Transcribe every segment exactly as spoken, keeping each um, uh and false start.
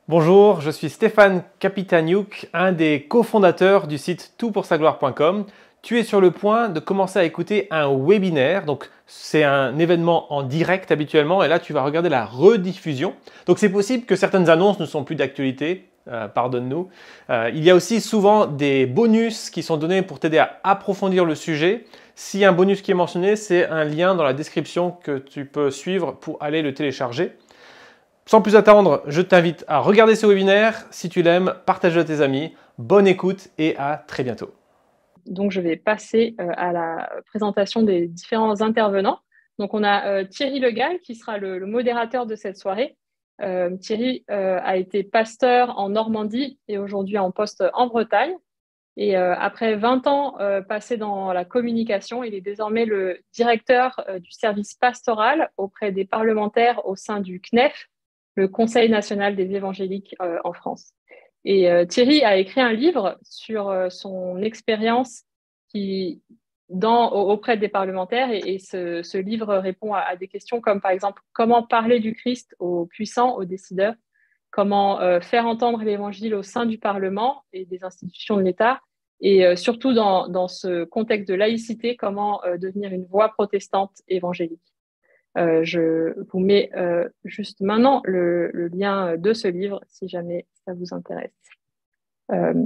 Bonjour, je suis Stéphane Kapitaniuk, un des cofondateurs du site tout pour sa gloire point com. Tu es sur le point de commencer à écouter un webinaire, donc c'est un événement en direct habituellement, et là tu vas regarder la rediffusion. Donc c'est possible que certaines annonces ne sont plus d'actualité, euh, pardonne-nous. Euh, il y a aussi souvent des bonus qui sont donnés pour t'aider à approfondir le sujet. Si un bonus qui est mentionné, c'est un lien dans la description que tu peux suivre pour aller le télécharger. Sans plus attendre, je t'invite à regarder ce webinaire. Si tu l'aimes, partage-le à tes amis. Bonne écoute et à très bientôt. Donc, je vais passer euh, à la présentation des différents intervenants. Donc, on a euh, Thierry Legal qui sera le, le modérateur de cette soirée. Euh, Thierry euh, a été pasteur en Normandie et aujourd'hui en poste en Bretagne. Et euh, après vingt ans euh, passés dans la communication, il est désormais le directeur euh, du service pastoral auprès des parlementaires au sein du C N E F, le Conseil national des évangéliques euh, en France. Et euh, Thierry a écrit un livre sur euh, son expérience qui, dans, auprès des parlementaires. Et, et ce, ce livre répond à, à des questions comme, par exemple, comment parler du Christ aux puissants, aux décideurs, comment euh, faire entendre l'évangile au sein du Parlement et des institutions de l'État, et euh, surtout dans, dans ce contexte de laïcité, comment euh, devenir une voix protestante évangélique. Euh, je vous mets euh, juste maintenant le, le lien de ce livre si jamais ça vous intéresse. Euh,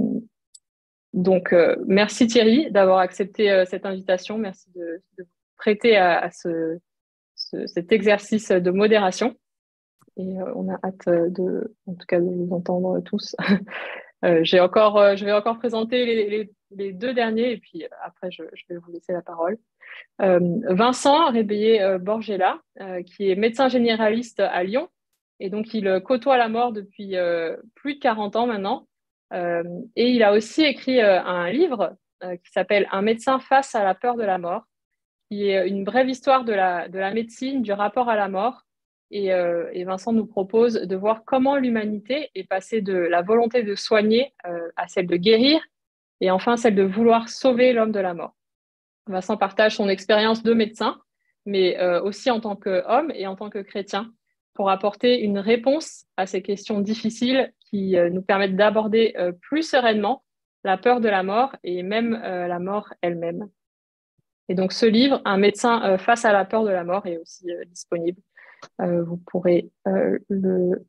donc, euh, merci Thierry d'avoir accepté euh, cette invitation. Merci de, de vous prêter à, à ce, ce, cet exercice de modération. Et euh, on a hâte de, en tout cas, de vous entendre tous. euh, j'ai encore, euh, je vais encore présenter les, les, les deux derniers et puis après, je, je vais vous laisser la parole. Euh, Vincent Rébéillé-Borgella, euh, qui est médecin généraliste à Lyon. Et donc, il côtoie la mort depuis euh, plus de quarante ans maintenant. Euh, et il a aussi écrit euh, un livre euh, qui s'appelle « Un médecin face à la peur de la mort », qui est une brève histoire de la, de la médecine, du rapport à la mort. Et, euh, et Vincent nous propose de voir comment l'humanité est passée de la volonté de soigner euh, à celle de guérir, et enfin celle de vouloir sauver l'homme de la mort. Vincent partage son expérience de médecin, mais euh, aussi en tant qu'homme et en tant que chrétien, pour apporter une réponse à ces questions difficiles qui euh, nous permettent d'aborder euh, plus sereinement la peur de la mort et même euh, la mort elle-même. Et donc ce livre, Un médecin euh, face à la peur de la mort, est aussi euh, disponible. Euh, vous pourrez euh, le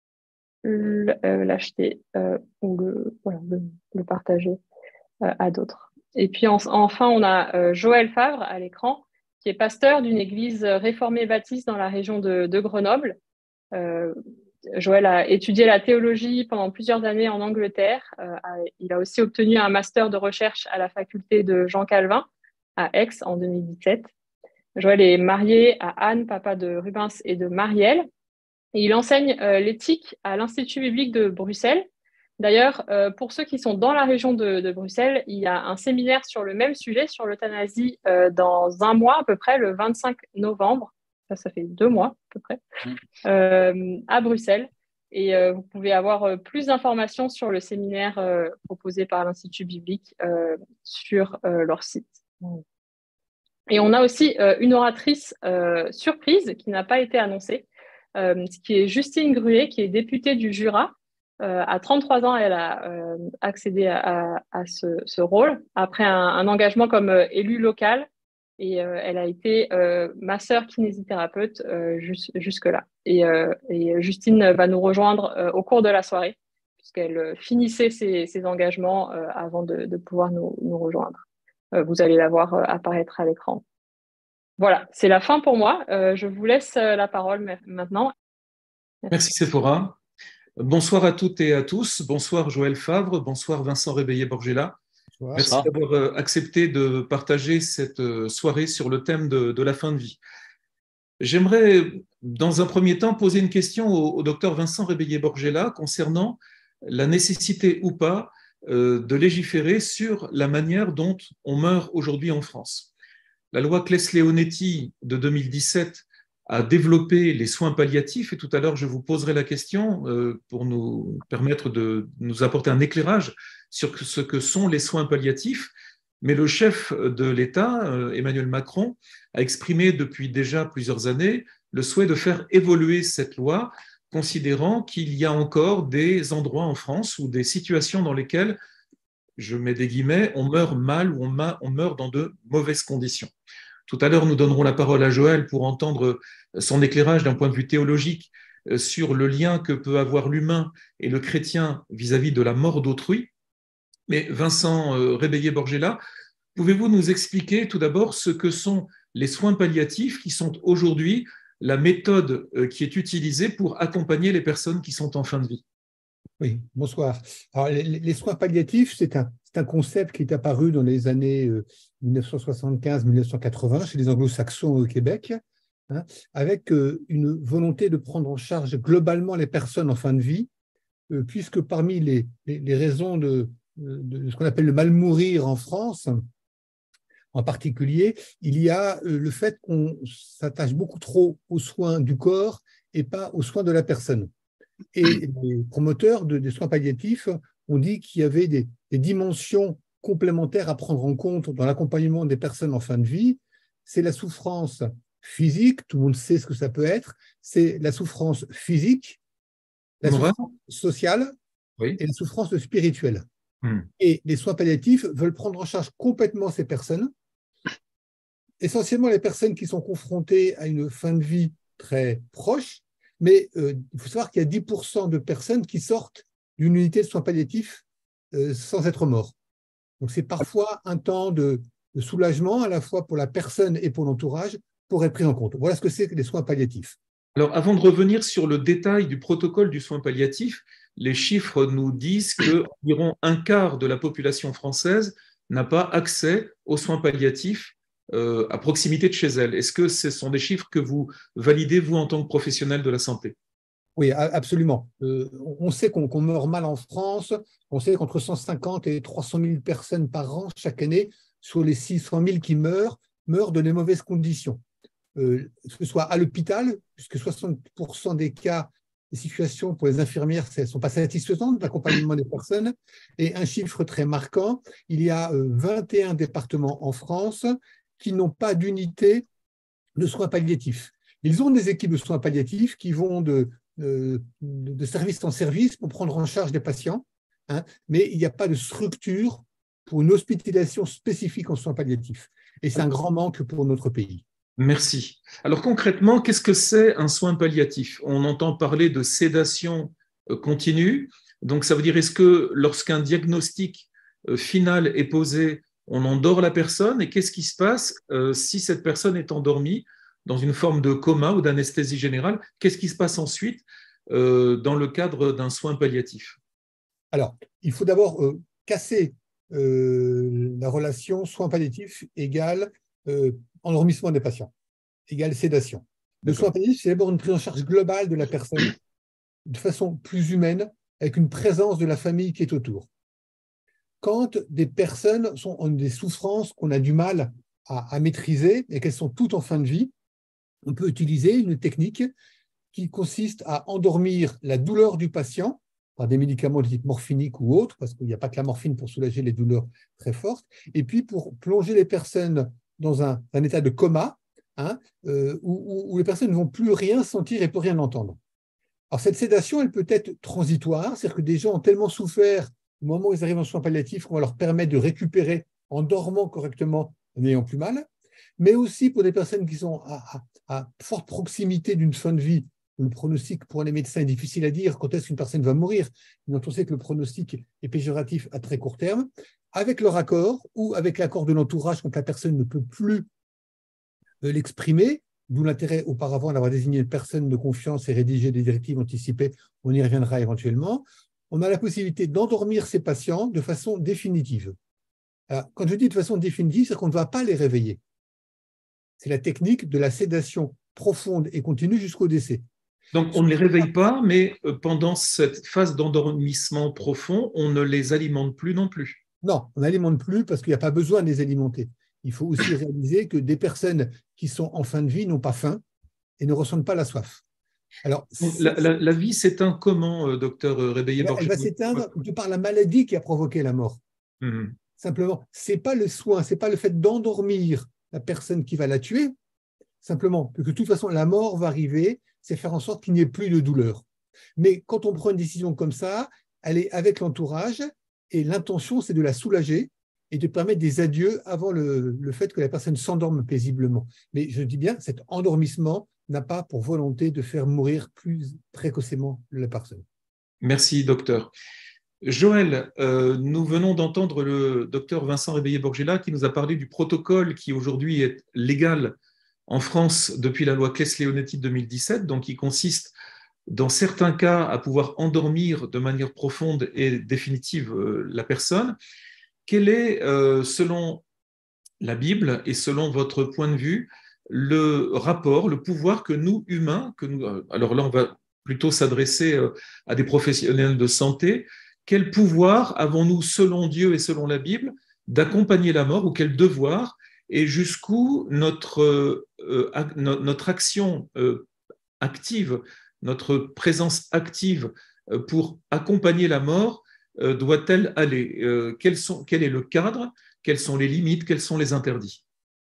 l'acheter euh, ou le, voilà, le, le partager euh, à d'autres. Et puis en, enfin, on a euh, Joël Favre à l'écran, qui est pasteur d'une église réformée baptiste dans la région de, de Grenoble. Euh, Joël a étudié la théologie pendant plusieurs années en Angleterre. Euh, a, il a aussi obtenu un master de recherche à la faculté de Jean Calvin à Aix en deux mille dix-sept. Joël est marié à Anne, papa de Rubens et de Marielle. Et il enseigne euh, l'éthique à l'Institut biblique de Bruxelles. D'ailleurs, euh, pour ceux qui sont dans la région de, de Bruxelles, il y a un séminaire sur le même sujet, sur l'euthanasie, euh, dans un mois à peu près, le vingt-cinq novembre. Ça, ça fait deux mois à peu près, euh, à Bruxelles. Et euh, vous pouvez avoir euh, plus d'informations sur le séminaire euh, proposé par l'Institut biblique euh, sur euh, leur site. Et on a aussi euh, une oratrice euh, surprise qui n'a pas été annoncée, euh, qui est Justine Gruet, qui est députée du Jura. Euh, à trente-trois ans, elle a euh, accédé à, à, à ce, ce rôle après un, un engagement comme euh, élue locale. Et euh, elle a été euh, masseur kinésithérapeute euh, jus jusque-là. Et, euh, et Justine va nous rejoindre euh, au cours de la soirée, puisqu'elle finissait ses, ses engagements euh, avant de, de pouvoir nous, nous rejoindre. Euh, vous allez la voir euh, apparaître à l'écran. Voilà, c'est la fin pour moi. Euh, je vous laisse euh, la parole maintenant. Merci. Merci Sephora. Bonsoir à toutes et à tous. Bonsoir Joël Favre. Bonsoir Vincent Rébéillé-Borgella. Merci d'avoir accepté de partager cette soirée sur le thème de, de la fin de vie. J'aimerais, dans un premier temps, poser une question au, au docteur Vincent Rébéillé-Borgella concernant la nécessité ou pas euh, de légiférer sur la manière dont on meurt aujourd'hui en France. La loi Claes-Leonetti de deux mille dix-sept a développé les soins palliatifs, et tout à l'heure je vous poserai la question euh, pour nous permettre de nous apporter un éclairage sur ce que sont les soins palliatifs. Mais le chef de l'État, euh, Emmanuel Macron, a exprimé depuis déjà plusieurs années le souhait de faire évoluer cette loi considérant qu'il y a encore des endroits en France ou des situations dans lesquelles, je mets des guillemets, on meurt mal ou on, ma, on meurt dans de mauvaises conditions. Tout à l'heure, nous donnerons la parole à Joël pour entendre son éclairage d'un point de vue théologique sur le lien que peut avoir l'humain et le chrétien vis-à-vis de la mort d'autrui. Mais Vincent Rébeillé-Borgella, pouvez-vous nous expliquer tout d'abord ce que sont les soins palliatifs qui sont aujourd'hui la méthode qui est utilisée pour accompagner les personnes qui sont en fin de vie? Oui, bonsoir. Alors, les, les soins palliatifs, c'est un, c'est un concept qui est apparu dans les années euh, mille neuf cent soixante-quinze mille neuf cent quatre-vingts chez les anglo-saxons au Québec, hein, avec euh, une volonté de prendre en charge globalement les personnes en fin de vie, euh, puisque parmi les, les, les raisons de, de, de ce qu'on appelle le mal mourir en France, en particulier, il y a euh, le fait qu'on s'attache beaucoup trop aux soins du corps et pas aux soins de la personne. Et les promoteurs de, des soins palliatifs ont dit qu'il y avait des, des dimensions complémentaires à prendre en compte dans l'accompagnement des personnes en fin de vie. C'est la souffrance physique, tout le monde sait ce que ça peut être, c'est la souffrance physique, la Morale. souffrance sociale, Oui. et la souffrance spirituelle. Hmm. Et les soins palliatifs veulent prendre en charge complètement ces personnes, essentiellement les personnes qui sont confrontées à une fin de vie très proche. Mais euh, il faut savoir qu'il y a dix pour cent de personnes qui sortent d'une unité de soins palliatifs euh, sans être morts. Donc, c'est parfois un temps de, de soulagement, à la fois pour la personne et pour l'entourage, pour être pris en compte. Voilà ce que c'est que les soins palliatifs. Alors, avant de revenir sur le détail du protocole du soin palliatif, les chiffres nous disent qu'environ un quart de la population française n'a pas accès aux soins palliatifs Euh, à proximité de chez elle. Est-ce que ce sont des chiffres que vous validez, vous, en tant que professionnel de la santé? Oui, absolument. Euh, on sait qu'on, qu'on meurt mal en France. On sait qu'entre cent cinquante et trois cent mille personnes par an, chaque année, sur les six cent mille qui meurent, meurent dans des mauvaises conditions. Euh, que ce soit à l'hôpital, puisque soixante pour cent des cas, les situations pour les infirmières ne sont pas satisfaisantes d'accompagnement des personnes. Et un chiffre très marquant, il y a euh, vingt et un départements en France qui n'ont pas d'unité de soins palliatifs. Ils ont des équipes de soins palliatifs qui vont de, de, de service en service pour prendre en charge des patients, hein, mais il n'y a pas de structure pour une hospitalisation spécifique en soins palliatifs. Et c'est un grand manque pour notre pays. Merci. Alors concrètement, qu'est-ce que c'est un soin palliatif? On entend parler de sédation continue. Donc ça veut dire, est-ce que lorsqu'un diagnostic final est posé, on endort la personne, et qu'est-ce qui se passe euh, si cette personne est endormie dans une forme de coma ou d'anesthésie générale? Qu'est-ce qui se passe ensuite euh, dans le cadre d'un soin palliatif? Alors, il faut d'abord euh, casser euh, la relation soins palliatifs égale euh, endormissement des patients, égale sédation. Le soin palliatif, c'est d'abord une prise en charge globale de la personne de façon plus humaine, avec une présence de la famille qui est autour. Quand des personnes sont, ont des souffrances qu'on a du mal à, à maîtriser et qu'elles sont toutes en fin de vie, on peut utiliser une technique qui consiste à endormir la douleur du patient par des médicaments de type morphinique ou autre, parce qu'il n'y a pas que la morphine pour soulager les douleurs très fortes, et puis pour plonger les personnes dans un, un état de coma, hein, euh, où, où les personnes ne vont plus rien sentir et ne peuvent rien entendre. Alors cette sédation, elle peut être transitoire, c'est-à-dire que des gens ont tellement souffert au moment où ils arrivent en soins palliatifs, qu'on va leur permettre de récupérer en dormant correctement, en n'ayant plus mal, mais aussi pour des personnes qui sont à, à, à forte proximité d'une fin de vie. Le pronostic pour les médecins est difficile à dire quand est-ce qu'une personne va mourir, mais on sait que le pronostic est péjoratif à très court terme, avec leur accord ou avec l'accord de l'entourage quand la personne ne peut plus l'exprimer, d'où l'intérêt auparavant d'avoir désigné une personne de confiance et rédigé des directives anticipées, on y reviendra éventuellement. On a la possibilité d'endormir ces patients de façon définitive. Alors, quand je dis de façon définitive, c'est qu'on ne va pas les réveiller. C'est la technique de la sédation profonde et continue jusqu'au décès. Donc, on ne les réveille pas, mais pendant cette phase d'endormissement profond, on ne les alimente plus non plus. Non, on n'alimente plus parce qu'il n'y a pas besoin de les alimenter. Il faut aussi réaliser que des personnes qui sont en fin de vie n'ont pas faim et ne ressentent pas la soif. Alors, la, la, la vie s'éteint comment, euh, docteur Rébeillé-Borgella? Elle va s'éteindre de par la maladie qui a provoqué la mort. Mmh. Simplement, ce n'est pas le soin, ce n'est pas le fait d'endormir la personne qui va la tuer, simplement, que de toute façon, la mort va arriver, c'est faire en sorte qu'il n'y ait plus de douleur. Mais quand on prend une décision comme ça, elle est avec l'entourage et l'intention, c'est de la soulager et de permettre des adieux avant le, le fait que la personne s'endorme paisiblement. Mais je dis bien, cet endormissement n'a pas pour volonté de faire mourir plus précocement la personne. Merci, docteur. Joël, euh, nous venons d'entendre le docteur Vincent Réveillé-Borgella qui nous a parlé du protocole qui aujourd'hui est légal en France depuis la loi Claes-Leonetti de deux mille dix-sept, donc qui consiste dans certains cas à pouvoir endormir de manière profonde et définitive euh, la personne. Quel est, euh, selon la Bible et selon votre point de vue, le rapport, le pouvoir que nous, humains, que nous, alors là on va plutôt s'adresser à des professionnels de santé, quel pouvoir avons-nous selon Dieu et selon la Bible d'accompagner la mort, ou quel devoir, et jusqu'où notre, euh, notre action euh, active, notre présence active pour accompagner la mort euh, doit-elle aller euh, quels sont, quel est le cadre, quelles sont les limites, quels sont les interdits?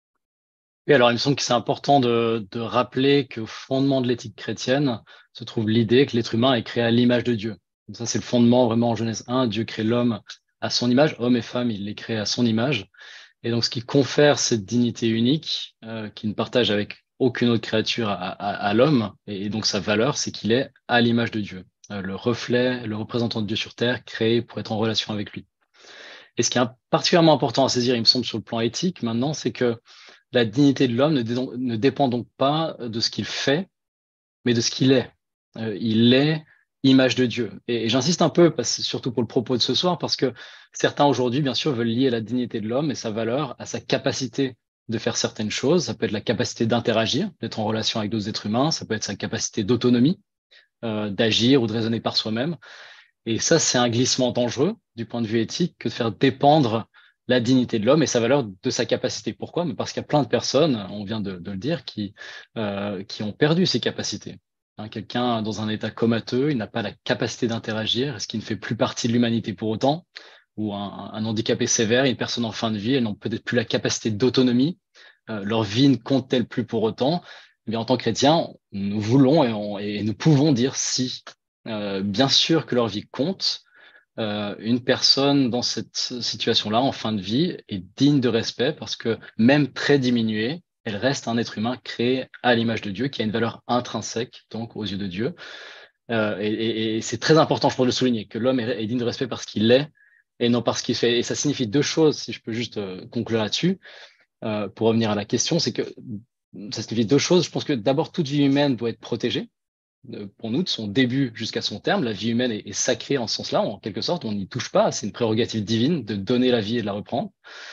Oui, alors il me semble que c'est important de, de rappeler qu'au fondement de l'éthique chrétienne se trouve l'idée que l'être humain est créé à l'image de Dieu. Donc ça, c'est le fondement vraiment en Genèse un. Dieu crée l'homme à son image, homme et femme, il les crée à son image. Et donc ce qui confère cette dignité unique, euh, qu'il ne partage avec aucune autre créature à, à, à l'homme, et, et donc sa valeur, c'est qu'il est à l'image de Dieu, euh, le reflet, le représentant de Dieu sur terre, créé pour être en relation avec lui. Et ce qui est particulièrement important à saisir, il me semble, sur le plan éthique maintenant, c'est que la dignité de l'homme ne, dé ne dépend donc pas de ce qu'il fait, mais de ce qu'il est. Euh, il est image de Dieu. Et, et j'insiste un peu, parce, surtout pour le propos de ce soir, parce que certains aujourd'hui, bien sûr, veulent lier la dignité de l'homme et sa valeur à sa capacité de faire certaines choses. Ça peut être la capacité d'interagir, d'être en relation avec d'autres êtres humains. Ça peut être sa capacité d'autonomie, euh, d'agir ou de raisonner par soi-même. Et ça, c'est un glissement dangereux du point de vue éthique que de faire dépendre la dignité de l'homme et sa valeur de sa capacité. Pourquoi? Mais parce qu'il y a plein de personnes, on vient de, de le dire, qui, euh, qui ont perdu ces capacités. Hein, quelqu'un dans un état comateux, il n'a pas la capacité d'interagir, est-ce qu'il ne fait plus partie de l'humanité pour autant? Ou un, un handicapé sévère, une personne en fin de vie, elles n'ont peut-être plus la capacité d'autonomie, euh, leur vie ne compte-t-elle plus pour autant? Eh bien, en tant que chrétiens, nous voulons et, on, et nous pouvons dire si. Euh, bien sûr que leur vie compte. Euh, une personne dans cette situation-là, en fin de vie, est digne de respect parce que même très diminuée, elle reste un être humain créé à l'image de Dieu, qui a une valeur intrinsèque, donc aux yeux de Dieu. Euh, et et, et c'est très important, je pense, de le souligner, que l'homme est, est digne de respect parce qu'il l'est et non parce qu'il fait. Et ça signifie deux choses, si je peux juste euh, conclure là-dessus, euh, pour revenir à la question, c'est que ça signifie deux choses. Je pense que d'abord, toute vie humaine doit être protégée. Pour nous, de son début jusqu'à son terme, la vie humaine est, est sacrée en ce sens-là, en quelque sorte, on n'y touche pas, c'est une prérogative divine de donner la vie et de la reprendre.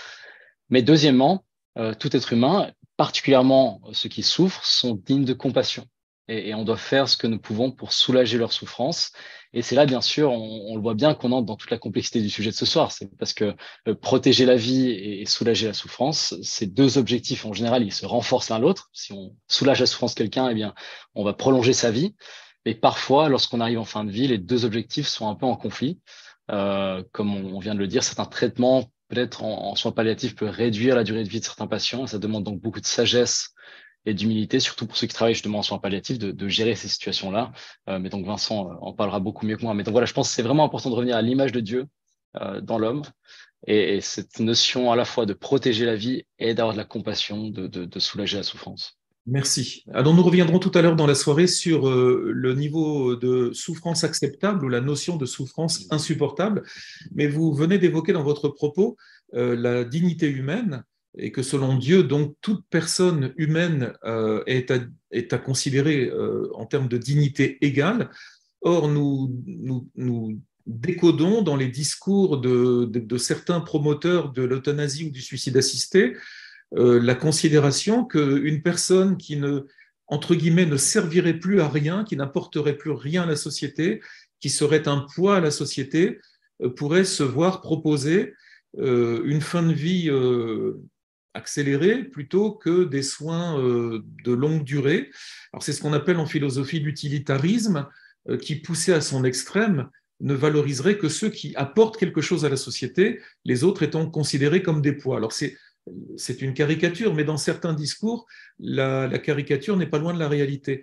Mais deuxièmement, euh, tout être humain, particulièrement ceux qui souffrent, sont dignes de compassion. Et, et on doit faire ce que nous pouvons pour soulager leur souffrance. Et c'est là, bien sûr, on, on le voit bien qu'on entre dans toute la complexité du sujet de ce soir. C'est parce que euh, protéger la vie et, et soulager la souffrance, ces deux objectifs, en général, ils se renforcent l'un l'autre. Si on soulage la souffrance de quelqu'un, eh bien, on va prolonger sa vie. Mais parfois, lorsqu'on arrive en fin de vie, les deux objectifs sont un peu en conflit. Euh, comme on, on vient de le dire, certains traitements, peut-être en, en soins palliatifs, peuvent réduire la durée de vie de certains patients. Et ça demande donc beaucoup de sagesse et d'humilité, surtout pour ceux qui travaillent justement en soins palliatifs, de, de gérer ces situations-là. Euh, mais donc Vincent en parlera beaucoup mieux que moi. Mais donc voilà, je pense que c'est vraiment important de revenir à l'image de Dieu euh, dans l'homme et, et cette notion à la fois de protéger la vie et d'avoir de la compassion, de, de, de soulager la souffrance. Merci. Alors nous reviendrons tout à l'heure dans la soirée sur euh, le niveau de souffrance acceptable ou la notion de souffrance insupportable. Mais vous venez d'évoquer dans votre propos euh, la dignité humaine, et que selon Dieu, donc, toute personne humaine euh, est, à, est à considérer euh, en termes de dignité égale. Or, nous, nous, nous décodons dans les discours de, de, de certains promoteurs de l'euthanasie ou du suicide assisté euh, la considération qu'une personne qui ne, entre guillemets, ne servirait plus à rien, qui n'apporterait plus rien à la société, qui serait un poids à la société, euh, pourrait se voir proposer euh, une fin de vie euh, accélérée plutôt que des soins euh, de longue durée. Alors c'est ce qu'on appelle en philosophie l'utilitarisme, euh, qui, poussé à son extrême, ne valoriserait que ceux qui apportent quelque chose à la société, les autres étant considérés comme des poids. Alors c'est, c'est une caricature, mais dans certains discours, la, la caricature n'est pas loin de la réalité.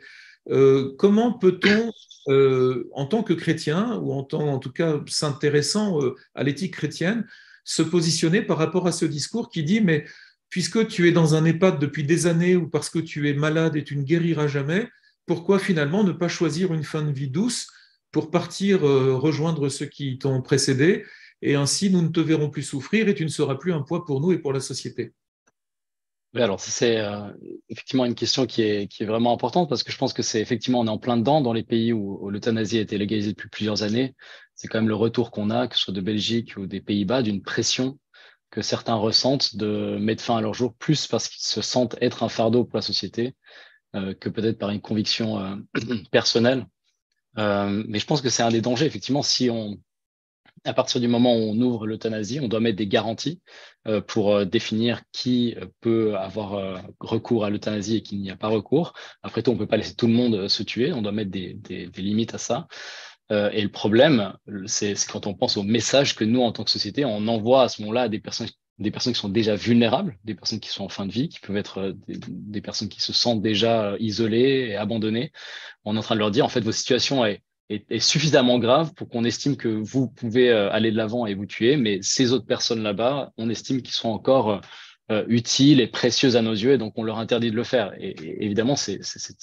Euh, comment peut-on, euh, en tant que chrétien, ou en, tant, en tout cas s'intéressant euh, à l'éthique chrétienne, se positionner par rapport à ce discours qui dit, mais puisque tu es dans un EHPAD depuis des années ou parce que tu es malade et tu ne guériras jamais, pourquoi finalement ne pas choisir une fin de vie douce pour partir euh, rejoindre ceux qui t'ont précédé, et ainsi nous ne te verrons plus souffrir et tu ne seras plus un poids pour nous et pour la société. Oui, alors ça, c'est euh, effectivement une question qui est, qui est vraiment importante parce que je pense que c'est effectivement, on est en plein dedans dans les pays où, où l'euthanasie a été légalisée depuis plusieurs années. C'est quand même le retour qu'on a, que ce soit de Belgique ou des Pays-Bas, d'une pression que certains ressentent de mettre fin à leur jour, plus parce qu'ils se sentent être un fardeau pour la société euh, que peut-être par une conviction euh, personnelle. Euh, mais je pense que c'est un des dangers, effectivement, si on, à partir du moment où on ouvre l'euthanasie, on doit mettre des garanties euh, pour euh, définir qui peut avoir euh, recours à l'euthanasie et qui n'y a pas recours. Après tout, on ne peut pas laisser tout le monde euh, se tuer, on doit mettre des, des, des limites à ça. Euh, et le problème, c'est quand on pense au message que nous, en tant que société, on envoie à ce moment-là à des personnes, des personnes qui sont déjà vulnérables, des personnes qui sont en fin de vie, qui peuvent être euh, des, des personnes qui se sentent déjà euh, isolées et abandonnées. On est en train de leur dire, en fait, votre situation est Est, est suffisamment grave pour qu'on estime que vous pouvez euh, aller de l'avant et vous tuer, mais ces autres personnes là-bas, on estime qu'ils sont encore euh, utiles et précieuses à nos yeux, et donc on leur interdit de le faire. Et, et évidemment, c'est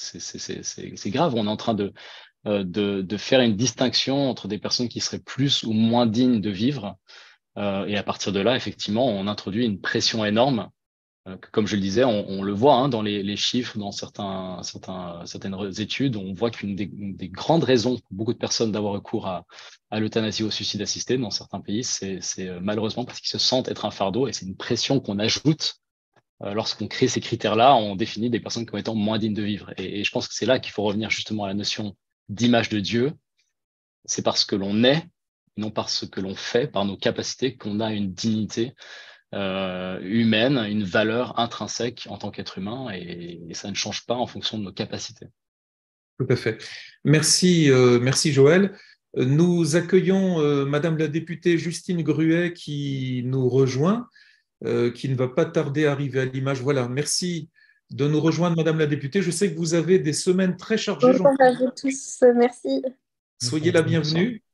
grave. On est en train de, euh, de, de faire une distinction entre des personnes qui seraient plus ou moins dignes de vivre. Euh, et à partir de là, effectivement, on introduit une pression énorme. Comme je le disais, on, on le voit hein, dans les, les chiffres, dans certains, certains, certaines études, on voit qu'une des, des grandes raisons pour beaucoup de personnes d'avoir recours à, à l'euthanasie ou au suicide assisté dans certains pays, c'est malheureusement parce qu'ils se sentent être un fardeau et c'est une pression qu'on ajoute euh, lorsqu'on crée ces critères-là, on définit des personnes comme étant moins dignes de vivre. Et, et je pense que c'est là qu'il faut revenir justement à la notion d'image de Dieu. C'est parce que l'on est, non parce que l'on fait, par nos capacités, qu'on a une dignité Euh, humaine, une valeur intrinsèque en tant qu'être humain et, et ça ne change pas en fonction de nos capacités. Tout à fait. Merci, euh, merci Joël. Nous accueillons euh, Madame la députée Justine Gruet qui nous rejoint, euh, qui ne va pas tarder à arriver à l'image. Voilà, merci de nous rejoindre Madame la députée. Je sais que vous avez des semaines très chargées. Bonjour à vous tous, merci. Soyez la bienvenue.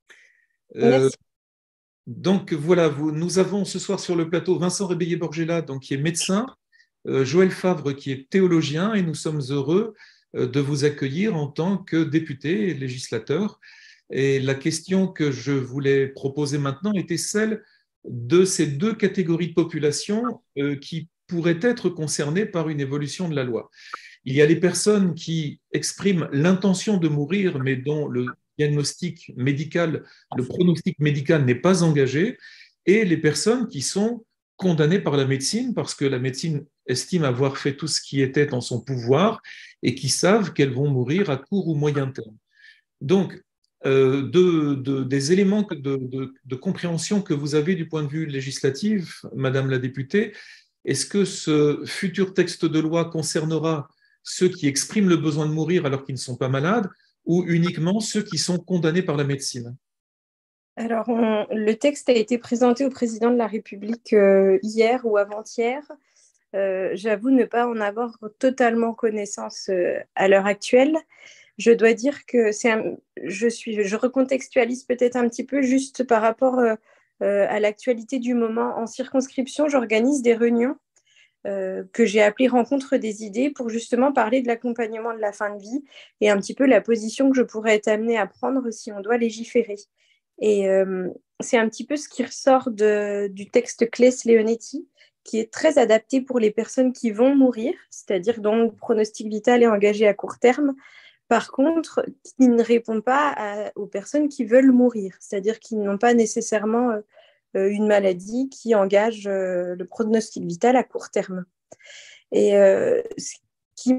Merci. Euh, Donc voilà, vous, nous avons ce soir sur le plateau Vincent Rébeillé-Borgella, donc qui est médecin, euh, Joël Favre qui est théologien, et nous sommes heureux euh, de vous accueillir en tant que député et législateur. Et la question que je voulais proposer maintenant était celle de ces deux catégories de population euh, qui pourraient être concernées par une évolution de la loi. Il y a les personnes qui expriment l'intention de mourir, mais dont le diagnostic médical, le pronostic médical n'est pas engagé, et les personnes qui sont condamnées par la médecine parce que la médecine estime avoir fait tout ce qui était en son pouvoir et qui savent qu'elles vont mourir à court ou moyen terme. Donc, euh, de, de, des éléments de, de, de compréhension que vous avez du point de vue législatif, Madame la députée, est-ce que ce futur texte de loi concernera ceux qui expriment le besoin de mourir alors qu'ils ne sont pas malades, ou uniquement ceux qui sont condamnés par la médecine? Alors, on, le texte a été présenté au président de la République euh, hier ou avant-hier. Euh, J'avoue ne pas en avoir totalement connaissance euh, à l'heure actuelle. Je dois dire que c'est un, je suis, je recontextualise peut-être un petit peu juste par rapport euh, euh, à l'actualité du moment. En circonscription, j'organise des réunions Euh, que j'ai appelé rencontre des idées pour justement parler de l'accompagnement de la fin de vie et un petit peu la position que je pourrais être amenée à prendre si on doit légiférer. Et euh, c'est un petit peu ce qui ressort de, du texte Claes-Leonetti, qui est très adapté pour les personnes qui vont mourir, c'est-à-dire dont le pronostic vital est engagé à court terme. Par contre, qui ne répond pas à, aux personnes qui veulent mourir, c'est-à-dire qui n'ont pas nécessairement euh, une maladie qui engage euh, le pronostic vital à court terme. Et euh, ce qui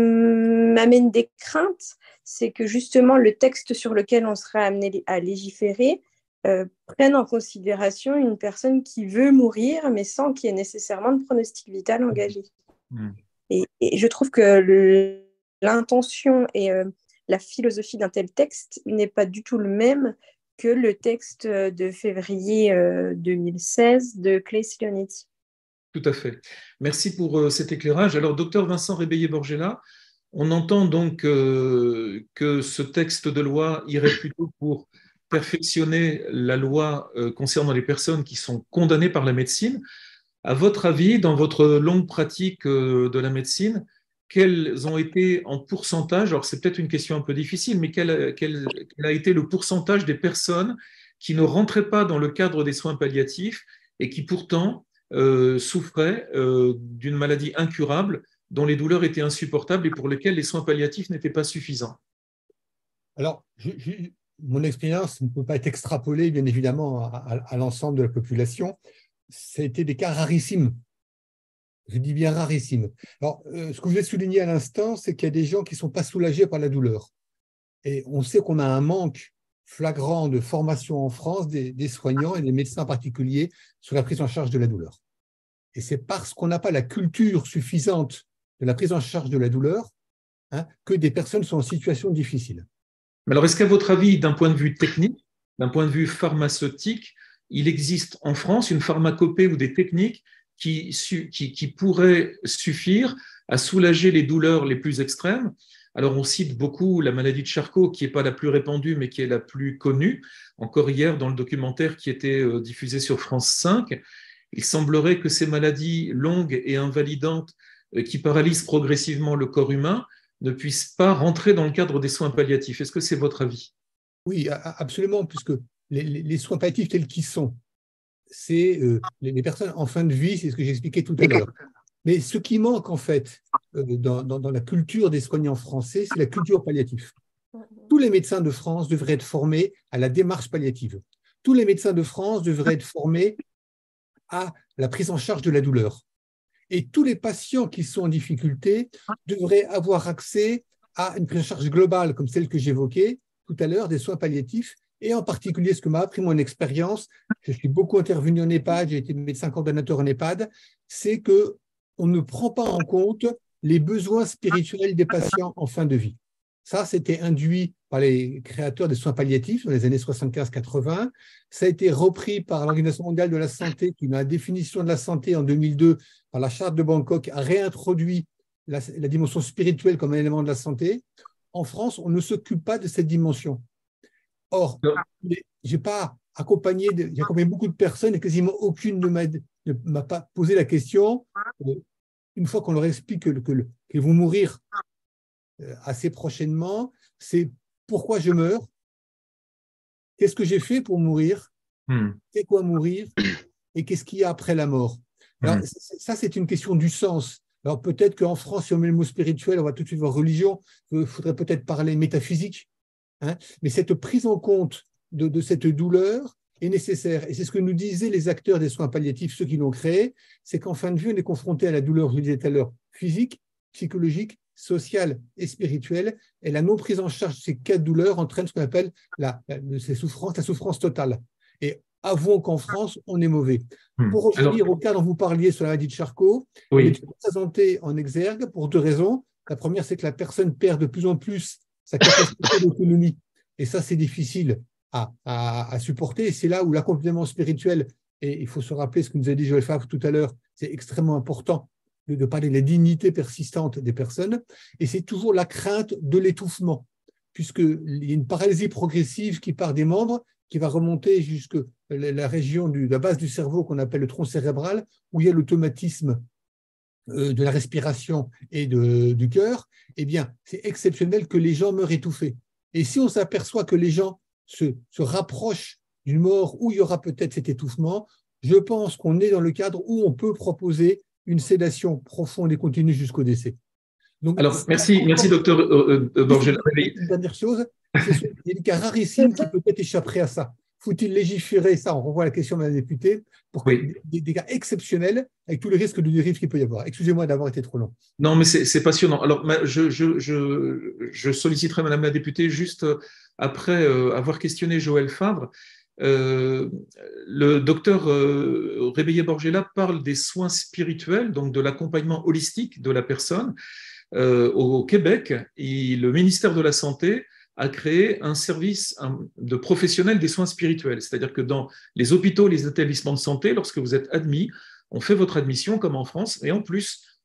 m'amène des craintes, c'est que justement le texte sur lequel on sera amené à légiférer euh, prenne en considération une personne qui veut mourir, mais sans qu'il y ait nécessairement de pronostic vital engagé. Mmh. Et, et je trouve que l'intention et euh, la philosophie d'un tel texte n'est pas du tout le même que le texte de février euh, deux mille seize de Claes-Leonetti. Tout à fait. Merci pour euh, cet éclairage. Alors, docteur Vincent Rébeillé-Borgella, On entend donc euh, que ce texte de loi irait plutôt pour perfectionner la loi euh, concernant les personnes qui sont condamnées par la médecine. À votre avis, dans votre longue pratique euh, de la médecine, quels ont été en pourcentage, alors c'est peut-être une question un peu difficile, mais quel, quel, quel a été le pourcentage des personnes qui ne rentraient pas dans le cadre des soins palliatifs et qui pourtant euh, souffraient euh, d'une maladie incurable dont les douleurs étaient insupportables et pour lesquelles les soins palliatifs n'étaient pas suffisants? Alors, je, je, mon expérience ne peut pas être extrapolée, bien évidemment, à, à, à l'ensemble de la population. Ça a été des cas rarissimes. Je dis bien rarissimes. Alors, euh, ce que je voulais souligner à l'instant, c'est qu'il y a des gens qui ne sont pas soulagés par la douleur. Et on sait qu'on a un manque flagrant de formation en France des, des soignants et des médecins particuliers sur la prise en charge de la douleur. Et c'est parce qu'on n'a pas la culture suffisante de la prise en charge de la douleur hein, que des personnes sont en situation difficile. Mais alors, est-ce qu'à votre avis, d'un point de vue technique, d'un point de vue pharmaceutique, il existe en France une pharmacopée ou des techniques qui, qui, qui pourraient suffire à soulager les douleurs les plus extrêmes? Alors, on cite beaucoup la maladie de Charcot, qui n'est pas la plus répandue, mais qui est la plus connue. Encore hier, dans le documentaire qui était diffusé sur France cinq, il semblerait que ces maladies longues et invalidantes qui paralysent progressivement le corps humain ne puissent pas rentrer dans le cadre des soins palliatifs. Est-ce que c'est votre avis? Oui, absolument, puisque les, les, les soins palliatifs tels qu'ils sont, c'est euh, les, les personnes en fin de vie, c'est ce que j'expliquais tout à l'heure. Mais ce qui manque en fait euh, dans, dans, dans la culture des soignants français, c'est la culture palliative. Tous les médecins de France devraient être formés à la démarche palliative. Tous les médecins de France devraient être formés à la prise en charge de la douleur. Et tous les patients qui sont en difficulté devraient avoir accès à une prise en charge globale, comme celle que j'évoquais tout à l'heure, des soins palliatifs, et en particulier ce que m'a appris mon expérience, je suis beaucoup intervenu en EHPAD, j'ai été médecin coordonnateur en EHPAD, c'est qu'on ne prend pas en compte les besoins spirituels des patients en fin de vie. Ça, c'était induit par les créateurs des soins palliatifs dans les années soixante-quinze quatre-vingts. Ça a été repris par l'Organisation mondiale de la santé, qui, dans la définition de la santé en deux mille deux, par la charte de Bangkok, a réintroduit la, la dimension spirituelle comme un élément de la santé. En France, on ne s'occupe pas de cette dimension. Or, j'ai pas accompagné, de, j'ai accompagné beaucoup de personnes et quasiment aucune ne m'a, ne m'a pas posé la question. Une fois qu'on leur explique que, que, qu'ils vont mourir assez prochainement, c'est pourquoi je meurs, qu'est-ce que j'ai fait pour mourir, hmm. c'est quoi mourir et qu'est-ce qu'il y a après la mort. Alors, hmm. ça, c'est une question du sens. Alors, peut-être qu'en France, si on met le mot spirituel, on va tout de suite voir religion, il faudrait peut-être parler métaphysique, hein, mais cette prise en compte de, de cette douleur est nécessaire. Et c'est ce que nous disaient les acteurs des soins palliatifs, ceux qui l'ont créé, c'est qu'en fin de vie, on est confronté à la douleur, je le disais tout à l'heure, physique, psychologique, sociale et spirituelle, et la non prise en charge de ces quatre douleurs entraîne ce qu'on appelle la, la, ces souffrances, la souffrance totale. Et avouons qu'en France, on est mauvais. Mmh. Pour revenir Alors, au cas dont vous parliez sur la maladie de Charcot, oui. il est présenté en exergue pour deux raisons. La première, c'est que la personne perd de plus en plus sa capacité d'autonomie, et ça, c'est difficile à, à, à supporter. Et c'est là où l'accompagnement spirituel, et il faut se rappeler ce que nous a dit Joël Favre tout à l'heure, c'est extrêmement important de parler de la dignité persistante des personnes, et c'est toujours la crainte de l'étouffement, puisqu'il y a une paralysie progressive qui part des membres, qui va remonter jusqu'à la région de la base du cerveau qu'on appelle le tronc cérébral, où il y a l'automatisme de la respiration et de, du cœur. Eh bien, c'est exceptionnel que les gens meurent étouffés. Et si on s'aperçoit que les gens se, se rapprochent d'une mort où il y aura peut-être cet étouffement, je pense qu'on est dans le cadre où on peut proposer une sédation profonde et continue jusqu'au décès. Donc, alors, merci, merci, docteur euh, euh, Borgella. Une dernière chose, c'est qu'il y a des cas rarissimes qui peut-être échapperaient à ça. Faut-il légiférer ça? On renvoie la question à la députée pour oui. des, des cas exceptionnels avec tous les risques de dérive qu'il peut y avoir. Excusez-moi d'avoir été trop long. Non, mais c'est passionnant. Alors, je, je, je, je solliciterai Madame la députée juste après euh, avoir questionné Joël Favre. Euh, le docteur euh, Réveillé-Borgella parle des soins spirituels, donc de l'accompagnement holistique de la personne. Euh, au Québec, et le ministère de la Santé a créé un service de professionnels des soins spirituels. C'est-à-dire que dans les hôpitaux, les établissements de santé, lorsque vous êtes admis, on fait votre admission comme en France, et en plus,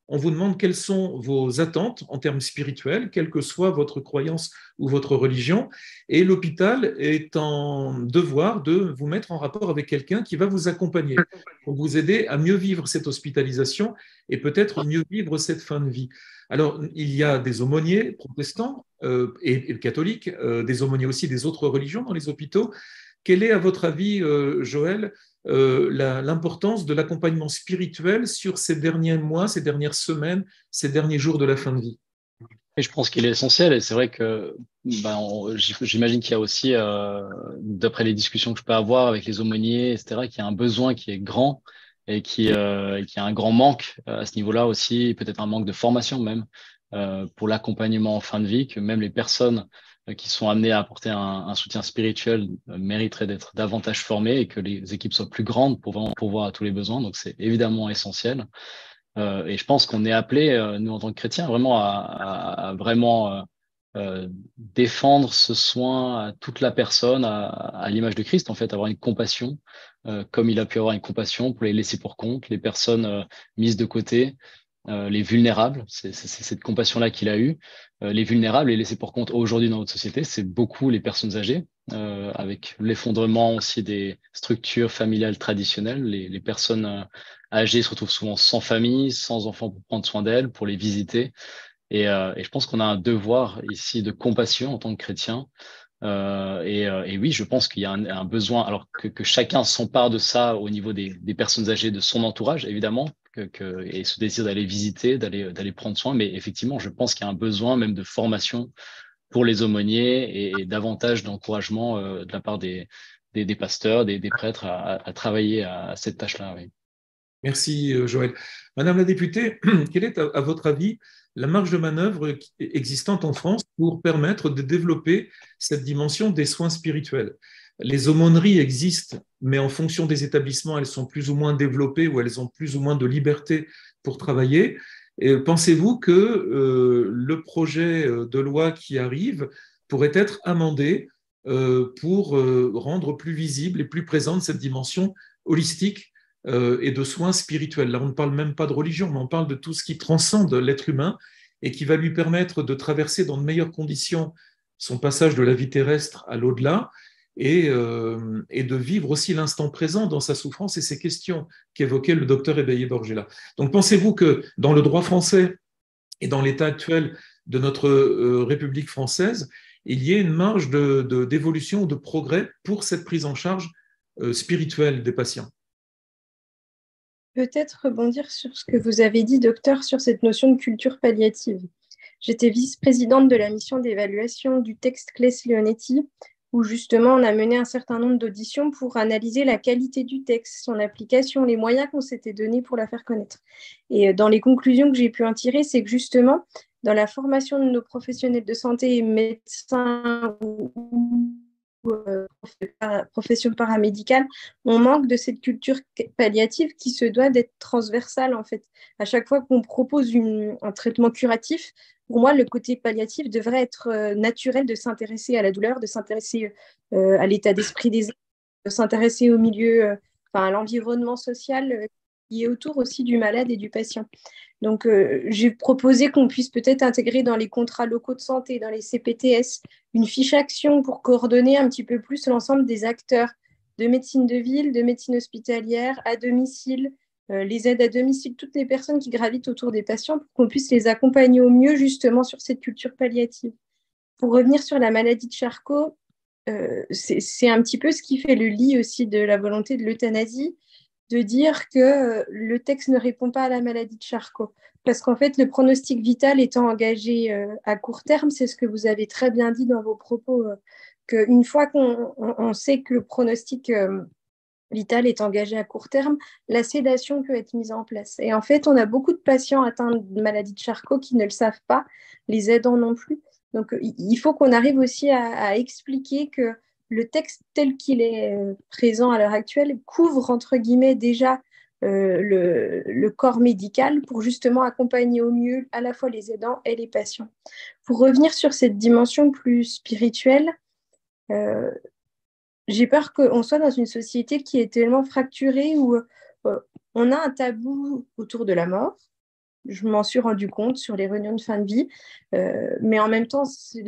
on vous demande quelles sont vos attentes en termes spirituels, quelle que soit votre croyance ou votre religion, et l'hôpital est en devoir de vous mettre en rapport avec quelqu'un qui va vous accompagner pour vous aider à mieux vivre cette hospitalisation et peut-être mieux vivre cette fin de vie. Alors, il y a des aumôniers protestants euh, et, et catholiques, euh, des aumôniers aussi des autres religions dans les hôpitaux. Quel est, à votre avis, euh, Joël, euh, la, l'importance de l'accompagnement spirituel sur ces derniers mois, ces dernières semaines, ces derniers jours de la fin de vie? Et je pense qu'il est essentiel, et c'est vrai que ben, on, j'imagine qu'il y a aussi, euh, d'après les discussions que je peux avoir avec les aumôniers, et cetera, qu'il y a un besoin qui est grand et qui, euh, qui a un grand manque à ce niveau-là aussi, peut-être un manque de formation même euh, pour l'accompagnement en fin de vie, que même les personnes qui sont amenées à apporter un, un soutien spirituel euh, mériteraient d'être davantage formées et que les équipes soient plus grandes pour vraiment pourvoir à tous les besoins. Donc c'est évidemment essentiel. Euh, et je pense qu'on est appelé, euh, nous en tant que chrétiens, vraiment à, à, à vraiment euh, euh, défendre ce soin à toute la personne, à, à l'image de Christ, en fait, avoir une compassion, euh, comme il a pu avoir une compassion pour les laissés pour compte, les personnes euh, mises de côté, euh, les vulnérables. C'est, c'est, c'est cette compassion-là qu'il a eue. Euh, les vulnérables et laissés pour compte aujourd'hui dans notre société, c'est beaucoup les personnes âgées, euh, avec l'effondrement aussi des structures familiales traditionnelles, les, les personnes euh, âgées se retrouvent souvent sans famille, sans enfants pour prendre soin d'elles, pour les visiter. Et, euh, et je pense qu'on a un devoir ici de compassion en tant que chrétien. Euh, et, euh, et oui, je pense qu'il y a un, un besoin, alors que, que chacun s'empare de ça au niveau des, des personnes âgées de son entourage, évidemment, que, que, et ce désir d'aller visiter, d'aller, d'aller prendre soin. Mais effectivement, je pense qu'il y a un besoin même de formation pour les aumôniers et, et davantage d'encouragement euh, de la part des, des, des pasteurs, des, des prêtres à, à travailler à, à cette tâche-là. Oui. Merci, Joël. Madame la députée, quelle est, à votre avis, la marge de manœuvre existante en France pour permettre de développer cette dimension des soins spirituels? Les aumôneries existent, mais en fonction des établissements, elles sont plus ou moins développées ou elles ont plus ou moins de liberté pour travailler. Et pensez-vous que euh, le projet de loi qui arrive pourrait être amendé euh, pour euh, rendre plus visible et plus présente cette dimension holistique euh, et de soins spirituels? Là, on ne parle même pas de religion, mais on parle de tout ce qui transcende l'être humain et qui va lui permettre de traverser dans de meilleures conditions son passage de la vie terrestre à l'au-delà et, euh, et de vivre aussi l'instant présent dans sa souffrance et ces questions qu'évoquait le docteur Ebaye-Borgella. Donc, pensez-vous que dans le droit français et dans l'état actuel de notre euh, République française, il y ait une marge de, de, d'évolution ou de progrès pour cette prise en charge euh, spirituelle des patients? Peut-être rebondir sur ce que vous avez dit, docteur, sur cette notion de culture palliative. J'étais vice-présidente de la mission d'évaluation du texte Claes-Leonetti, où justement on a mené un certain nombre d'auditions pour analyser la qualité du texte, son application, les moyens qu'on s'était donnés pour la faire connaître. Et dans les conclusions que j'ai pu en tirer, c'est que justement, dans la formation de nos professionnels de santé et médecins ou Euh, profession paramédicale, on manque de cette culture palliative qui se doit d'être transversale en fait. À chaque fois qu'on propose une, un traitement curatif, pour moi, le côté palliatif devrait être euh, naturel, de s'intéresser à la douleur, de s'intéresser euh, à l'état d'esprit des gens, de s'intéresser au milieu, euh, enfin, à l'environnement social euh, qui est autour aussi du malade et du patient. Donc, euh, j'ai proposé qu'on puisse peut-être intégrer dans les contrats locaux de santé, dans les C P T S, une fiche action pour coordonner un petit peu plus l'ensemble des acteurs de médecine de ville, de médecine hospitalière, à domicile, euh, les aides à domicile, toutes les personnes qui gravitent autour des patients pour qu'on puisse les accompagner au mieux justement sur cette culture palliative. Pour revenir sur la maladie de Charcot, euh, c'est, c'est un petit peu ce qui fait le lit aussi de la volonté de l'euthanasie, de dire que le texte ne répond pas à la maladie de Charcot. Parce qu'en fait, le pronostic vital étant engagé euh, à court terme, c'est ce que vous avez très bien dit dans vos propos, euh, qu'une fois qu'on on, on sait que le pronostic euh, vital est engagé à court terme, la sédation peut être mise en place. Et en fait, on a beaucoup de patients atteints de maladie de Charcot qui ne le savent pas, les aidants non plus. Donc, il faut qu'on arrive aussi à, à expliquer que le texte tel qu'il est présent à l'heure actuelle couvre, entre guillemets, déjà euh, le, le corps médical pour justement accompagner au mieux à la fois les aidants et les patients. Pour revenir sur cette dimension plus spirituelle, euh, j'ai peur qu'on soit dans une société qui est tellement fracturée où euh, on a un tabou autour de la mort, je m'en suis rendu compte sur les réunions de fin de vie. Euh, mais en même temps,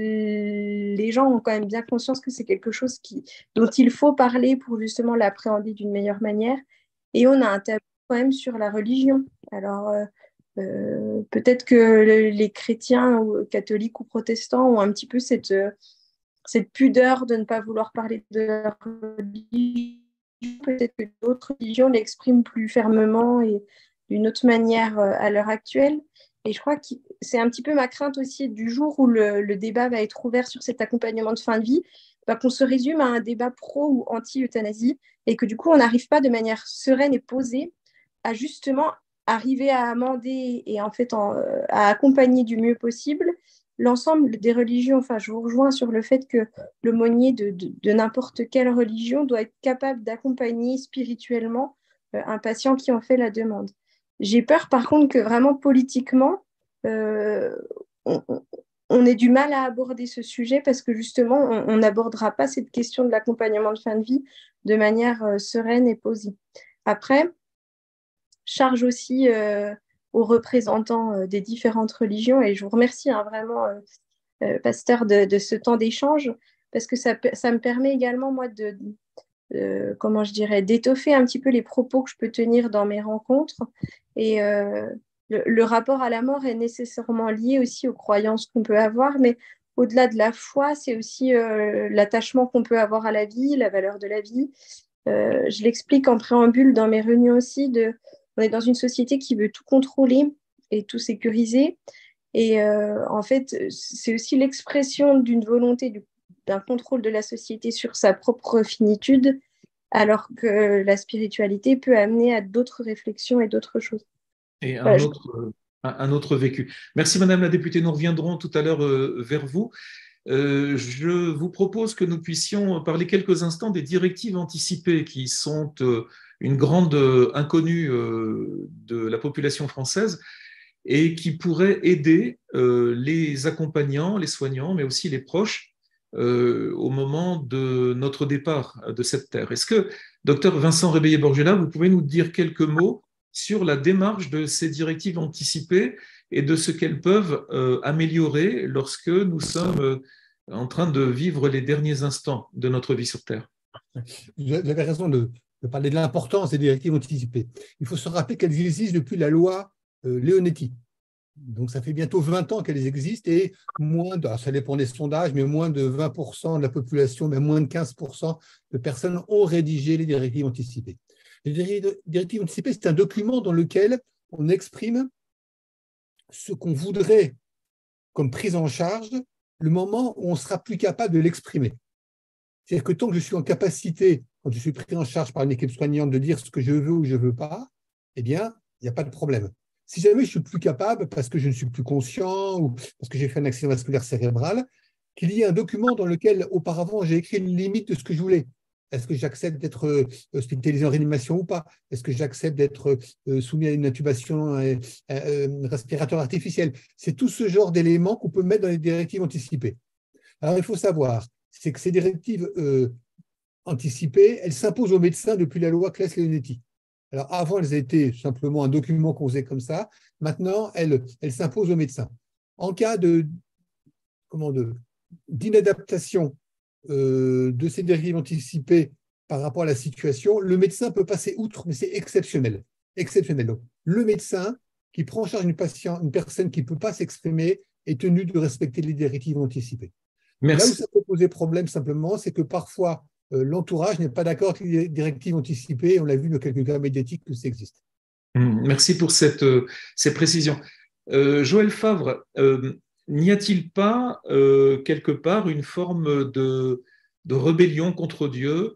les gens ont quand même bien conscience que c'est quelque chose qui, dont il faut parler pour justement l'appréhender d'une meilleure manière. Et on a un tabou quand même sur la religion. Alors, euh, euh, peut-être que le, les chrétiens, ou catholiques ou protestants, ont un petit peu cette, euh, cette pudeur de ne pas vouloir parler de leur religion. Peut-être que d'autres religions l'expriment plus fermement et d'une autre manière euh, à l'heure actuelle. Et je crois que c'est un petit peu ma crainte aussi du jour où le, le débat va être ouvert sur cet accompagnement de fin de vie, bah, qu'on se résume à un débat pro ou anti-euthanasie et que du coup, on n'arrive pas de manière sereine et posée à justement arriver à amender et en fait en, euh, à accompagner du mieux possible l'ensemble des religions. Enfin, je vous rejoins sur le fait que l'aumônier de, de, de n'importe quelle religion doit être capable d'accompagner spirituellement euh, un patient qui en fait la demande. J'ai peur, par contre, que vraiment politiquement, euh, on, on ait du mal à aborder ce sujet parce que justement, on n'abordera pas cette question de l'accompagnement de fin de vie de manière euh, sereine et posée. Après, charge aussi euh, aux représentants euh, des différentes religions et je vous remercie hein, vraiment, euh, euh, pasteur, de, de ce temps d'échange parce que ça, ça me permet également, moi, de... Euh, comment je dirais, d'étoffer un petit peu les propos que je peux tenir dans mes rencontres. Et euh, le, le rapport à la mort est nécessairement lié aussi aux croyances qu'on peut avoir, mais au-delà de la foi, c'est aussi euh, l'attachement qu'on peut avoir à la vie, la valeur de la vie. Euh, je l'explique en préambule dans mes réunions aussi, de, on est dans une société qui veut tout contrôler et tout sécuriser. Et euh, en fait, c'est aussi l'expression d'une volonté du d'un contrôle de la société sur sa propre finitude, alors que la spiritualité peut amener à d'autres réflexions et d'autres choses. Et un, voilà, autre, je... un autre vécu. Merci Madame la députée, nous reviendrons tout à l'heure euh, vers vous. Euh, je vous propose que nous puissions parler quelques instants des directives anticipées qui sont euh, une grande euh, inconnue euh, de la population française et qui pourraient aider euh, les accompagnants, les soignants, mais aussi les proches Euh, au moment de notre départ de cette terre. Est-ce que, docteur Vincent Réveillé-Borgella, vous pouvez nous dire quelques mots sur la démarche de ces directives anticipées et de ce qu'elles peuvent euh, améliorer lorsque nous sommes euh, en train de vivre les derniers instants de notre vie sur Terre? Vous avez raison de, de parler de l'importance des directives anticipées. Il faut se rappeler qu'elles existent depuis la loi euh, Leonetti. Donc, ça fait bientôt vingt ans qu'elles existent et moins de, ça dépend des sondages, mais moins de vingt pour cent de la population, mais moins de quinze pour cent de personnes ont rédigé les directives anticipées. Les directives anticipées, c'est un document dans lequel on exprime ce qu'on voudrait comme prise en charge le moment où on sera plus capable de l'exprimer. C'est-à-dire que tant que je suis en capacité, quand je suis pris en charge par une équipe soignante, de dire ce que je veux ou je ne veux pas, eh bien, il n'y a pas de problème. Si jamais je suis plus capable, parce que je ne suis plus conscient ou parce que j'ai fait un accident vasculaire cérébral, qu'il y ait un document dans lequel, auparavant, j'ai écrit une limite de ce que je voulais. Est-ce que j'accepte d'être hospitalisé en réanimation ou pas? Est-ce que j'accepte d'être soumis à une intubation, un respirateur artificiel? C'est tout ce genre d'éléments qu'on peut mettre dans les directives anticipées. Alors, il faut savoir, c'est que ces directives euh, anticipées, elles s'imposent aux médecins depuis la loi Claes-Leonetti. Alors, avant, elles étaient simplement un document qu'on faisait comme ça. Maintenant, elles, elles s'imposent aux médecins. En cas de, comment de, d'inadaptation euh, de ces directives anticipées par rapport à la situation, le médecin peut passer outre, mais c'est exceptionnel. Exceptionnel. Donc, le médecin qui prend en charge une, patient, une personne qui ne peut pas s'exprimer est tenu de respecter les directives anticipées. Merci. Là où ça peut poser problème simplement, c'est que parfois, Euh, l'entourage n'est pas d'accord avec les directives anticipées. On l'a vu dans quelques cas médiatiques que ça existe. Merci pour cette, euh, ces précisions. Euh, Joël Favre, euh, n'y a-t-il pas euh, quelque part une forme de, de rébellion contre Dieu,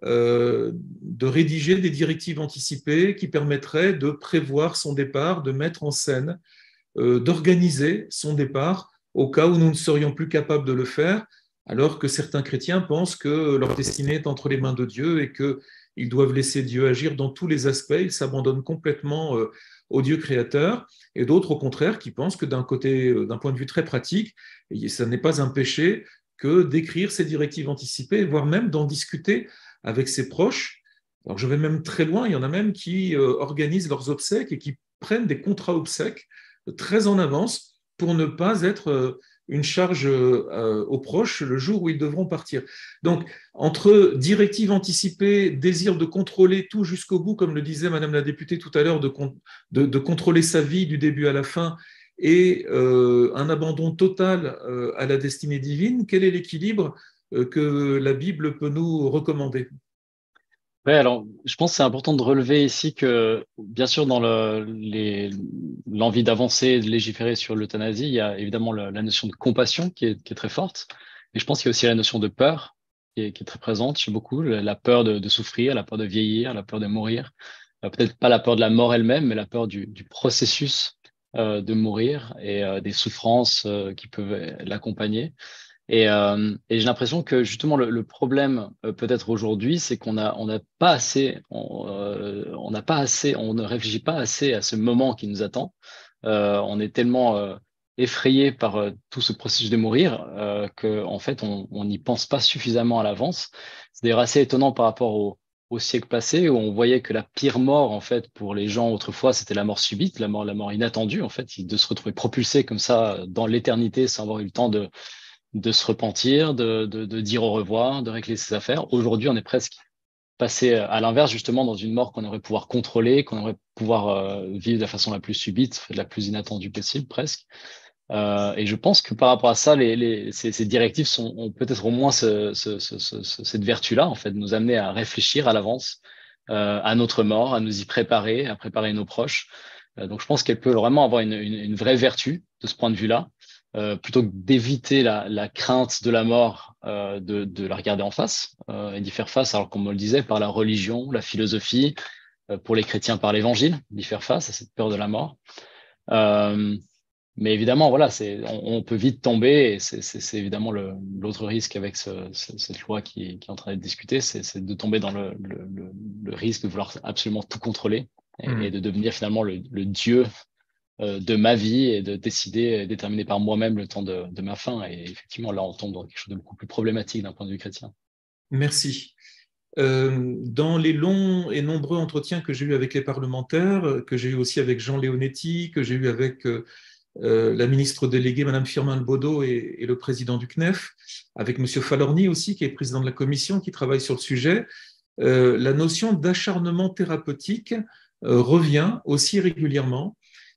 euh, de rédiger des directives anticipées qui permettraient de prévoir son départ, de mettre en scène, euh, d'organiser son départ au cas où nous ne serions plus capables de le faire, alors que certains chrétiens pensent que leur destinée est entre les mains de Dieu et qu'ils doivent laisser Dieu agir dans tous les aspects, ils s'abandonnent complètement au Dieu créateur, et d'autres au contraire qui pensent que d'un côté, d'un point de vue très pratique, ça n'est pas un péché que d'écrire ces directives anticipées, voire même d'en discuter avec ses proches. Alors je vais même très loin, il y en a même qui organisent leurs obsèques et qui prennent des contrats obsèques très en avance pour ne pas être une charge euh, aux proches le jour où ils devront partir. Donc, entre directives anticipées, désir de contrôler tout jusqu'au bout, comme le disait Madame la députée tout à l'heure, de, de, de contrôler sa vie du début à la fin, et euh, un abandon total euh, à la destinée divine, quel est l'équilibre euh, que la Bible peut nous recommander? Oui, alors je pense que c'est important de relever ici que, bien sûr, dans le, les, l'envie d'avancer et de légiférer sur l'euthanasie, il y a évidemment la, la notion de compassion qui est, qui est très forte. Et je pense qu'il y a aussi la notion de peur qui est, qui est très présente chez beaucoup, la, la peur de, de souffrir, la peur de vieillir, la peur de mourir. Euh, peut-être pas la peur de la mort elle-même, mais la peur du, du processus euh, de mourir et euh, des souffrances euh, qui peuvent l'accompagner. Et, euh, et j'ai l'impression que justement le, le problème euh, peut-être aujourd'hui, c'est qu'on a on n'a pas assez, on euh, on n'a pas assez, on ne réfléchit pas assez à ce moment qui nous attend. Euh, on est tellement euh, effrayé par euh, tout ce processus de mourir euh, que en fait on on n'y pense pas suffisamment à l'avance. C'est d'ailleurs assez étonnant par rapport au au siècle passé où on voyait que la pire mort en fait pour les gens autrefois c'était la mort subite, la mort la mort inattendue en fait, de se retrouver propulsé comme ça dans l'éternité sans avoir eu le temps de de se repentir, de, de, de dire au revoir, de régler ses affaires. Aujourd'hui, on est presque passé à l'inverse, justement, dans une mort qu'on aurait pouvoir contrôler, qu'on aurait pouvoir euh, vivre de la façon la plus subite, la plus inattendue possible, presque. Euh, et je pense que par rapport à ça, les, les, ces, ces directives sont, ont peut-être au moins ce, ce, ce, ce, cette vertu-là, en fait, de nous amener à réfléchir à l'avance euh, à notre mort, à nous y préparer, à préparer nos proches. Euh, donc, je pense qu'elle peut vraiment avoir une, une, une vraie vertu de ce point de vue-là. Euh, plutôt que d'éviter la, la crainte de la mort, euh, de, de la regarder en face euh, et d'y faire face, alors comme on le disait, par la religion, la philosophie, euh, pour les chrétiens par l'évangile, d'y faire face à cette peur de la mort. Euh, mais évidemment, voilà, c'est, on, on peut vite tomber, et c'est, c'est, c'est évidemment le, l'autre risque avec ce, ce, cette loi qui, qui est en train d'être discutée, c'est, c'est de tomber dans le, le, le, le risque de vouloir absolument tout contrôler et, mmh. et de devenir finalement le, le Dieu de ma vie et de décider, déterminer par moi-même le temps de, de ma fin. Et effectivement, là, on tombe dans quelque chose de beaucoup plus problématique d'un point de vue chrétien. Merci. Euh, dans les longs et nombreux entretiens que j'ai eus avec les parlementaires, que j'ai eu aussi avec Jean Leonetti, que j'ai eu avec euh, la ministre déléguée, Madame Firmin-Lebaudot, et, et le président du C N E F, avec Monsieur Falorni aussi, qui est président de la commission, qui travaille sur le sujet, euh, la notion d'acharnement thérapeutique euh, revient aussi régulièrement.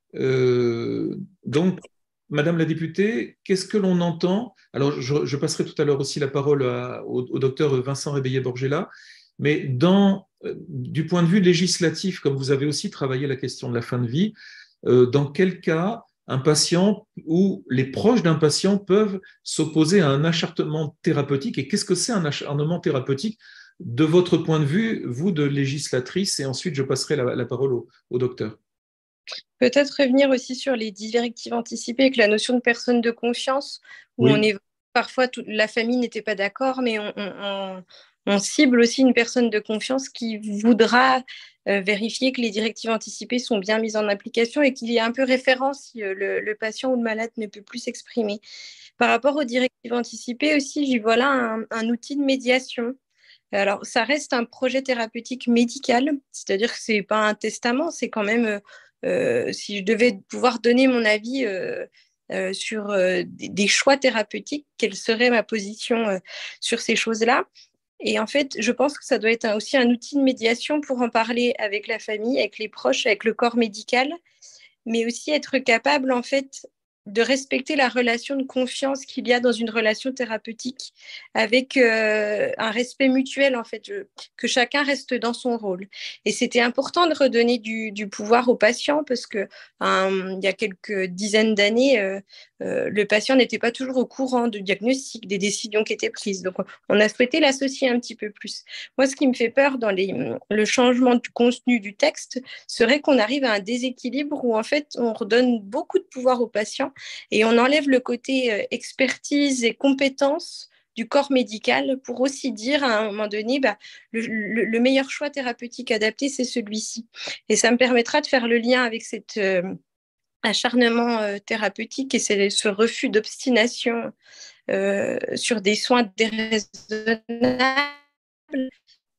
Euh, donc, Madame la députée, qu'est-ce que l'on entend? Alors, je, je, passerai tout à l'heure aussi la parole à, au, au docteur Vincent Rébeillé-Borgella, mais dans, euh, du point de vue législatif, comme vous avez aussi travaillé la question de la fin de vie, euh, dans quel cas un patient ou les proches d'un patient peuvent s'opposer à un acharnement thérapeutique, et qu'est-ce que c'est un acharnement thérapeutique de votre point de vue, vous de législatrice, et ensuite je passerai la, la parole au, au docteur. Peut-être revenir aussi sur les directives anticipées avec la notion de personne de confiance, où oui. on est parfois toute la famille n'était pas d'accord, mais on, on, on cible aussi une personne de confiance qui voudra euh, vérifier que les directives anticipées sont bien mises en application et qu'il y a un peu référence si euh, le, le patient ou le malade ne peut plus s'exprimer. Par rapport aux directives anticipées aussi, j'y vois là un, un outil de médiation. Alors, ça reste un projet thérapeutique médical, c'est-à-dire que ce n'est pas un testament, c'est quand même... Euh, Euh, si je devais pouvoir donner mon avis euh, euh, sur euh, des, des choix thérapeutiques, quelle serait ma position euh, sur ces choses-là? Et en fait, je pense que ça doit être un, aussi un outil de médiation pour en parler avec la famille, avec les proches, avec le corps médical, mais aussi être capable, en fait, de respecter la relation de confiance qu'il y a dans une relation thérapeutique avec euh, un respect mutuel, en fait, je, que chacun reste dans son rôle. Et c'était important de redonner du, du pouvoir aux patients parce que euh, il y a quelques dizaines d'années, euh, euh, le patient n'était pas toujours au courant du diagnostic, des décisions qui étaient prises. Donc, on a souhaité l'associer un petit peu plus. Moi, ce qui me fait peur dans les, le changement du contenu du texte serait qu'on arrive à un déséquilibre où, en fait, on redonne beaucoup de pouvoir aux patients et on enlève le côté euh, expertise et compétence du corps médical pour aussi dire à un moment donné, bah, le, le, le meilleur choix thérapeutique adapté, c'est celui-ci. Et ça me permettra de faire le lien avec cet euh, acharnement euh, thérapeutique et c'est ce refus d'obstination euh, sur des soins déraisonnables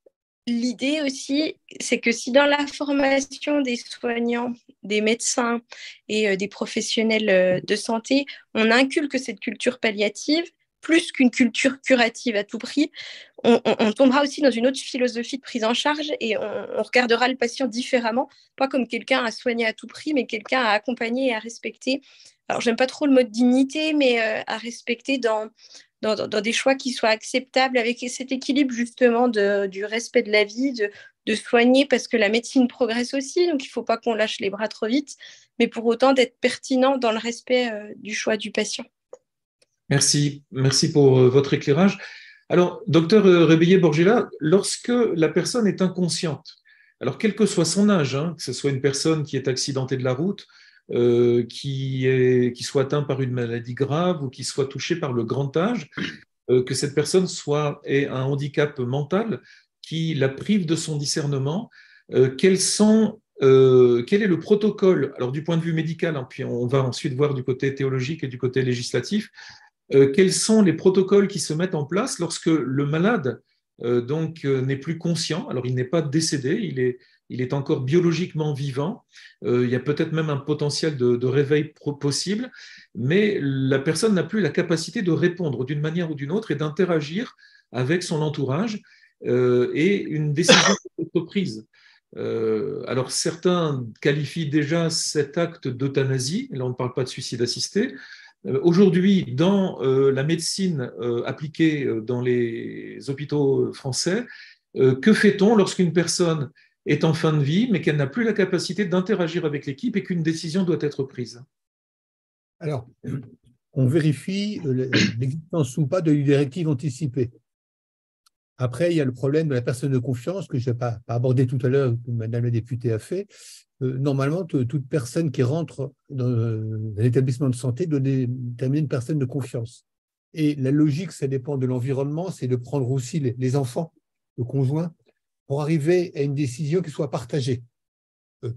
l'idée aussi, c'est que si dans la formation des soignants, des médecins et euh, des professionnels euh, de santé, on inculque cette culture palliative, plus qu'une culture curative à tout prix, on, on, on tombera aussi dans une autre philosophie de prise en charge et on, on regardera le patient différemment, pas comme quelqu'un à soigner à tout prix, mais quelqu'un à accompagner et à respecter. Alors, j'aime pas trop le mot dignité, mais euh, à respecter dans, dans, dans des choix qui soient acceptables, avec cet équilibre justement de, du respect de la vie, de, de soigner, parce que la médecine progresse aussi, donc il ne faut pas qu'on lâche les bras trop vite, mais pour autant d'être pertinent dans le respect euh, du choix du patient. Merci, merci pour euh, votre éclairage. Alors, docteur Réveillé-Borgella, lorsque la personne est inconsciente, alors quel que soit son âge, hein, que ce soit une personne qui est accidentée de la route, euh, qui, est, qui soit atteinte par une maladie grave ou qui soit touchée par le grand âge, euh, que cette personne soit, ait un handicap mental qui la prive de son discernement, euh, quels sont, euh, quel est le protocole, alors du point de vue médical, hein, puis on va ensuite voir du côté théologique et du côté législatif, Euh, quels sont les protocoles qui se mettent en place lorsque le malade euh, donc euh, n'est plus conscient. Alors il n'est pas décédé, il est, il est encore biologiquement vivant, euh, il y a peut-être même un potentiel de, de réveil possible, mais la personne n'a plus la capacité de répondre d'une manière ou d'une autre et d'interagir avec son entourage, euh, et une décision peut être prise. Euh, alors certains qualifient déjà cet acte d'euthanasie, là on ne parle pas de suicide assisté. Aujourd'hui, dans euh, la médecine euh, appliquée dans les hôpitaux français, euh, que fait-on lorsqu'une personne est en fin de vie, mais qu'elle n'a plus la capacité d'interagir avec l'équipe et qu'une décision doit être prise? Alors, on vérifie l'existence ou pas de directives anticipées. Après, il y a le problème de la personne de confiance que je n'ai pas, pas abordé tout à l'heure, que Madame la députée a fait. Euh, normalement, toute personne qui rentre dans, dans l'établissement de santé doit déterminer une personne de confiance. Et la logique, ça dépend de l'environnement, c'est de prendre aussi les, les enfants, le conjoint, pour arriver à une décision qui soit partagée. Euh,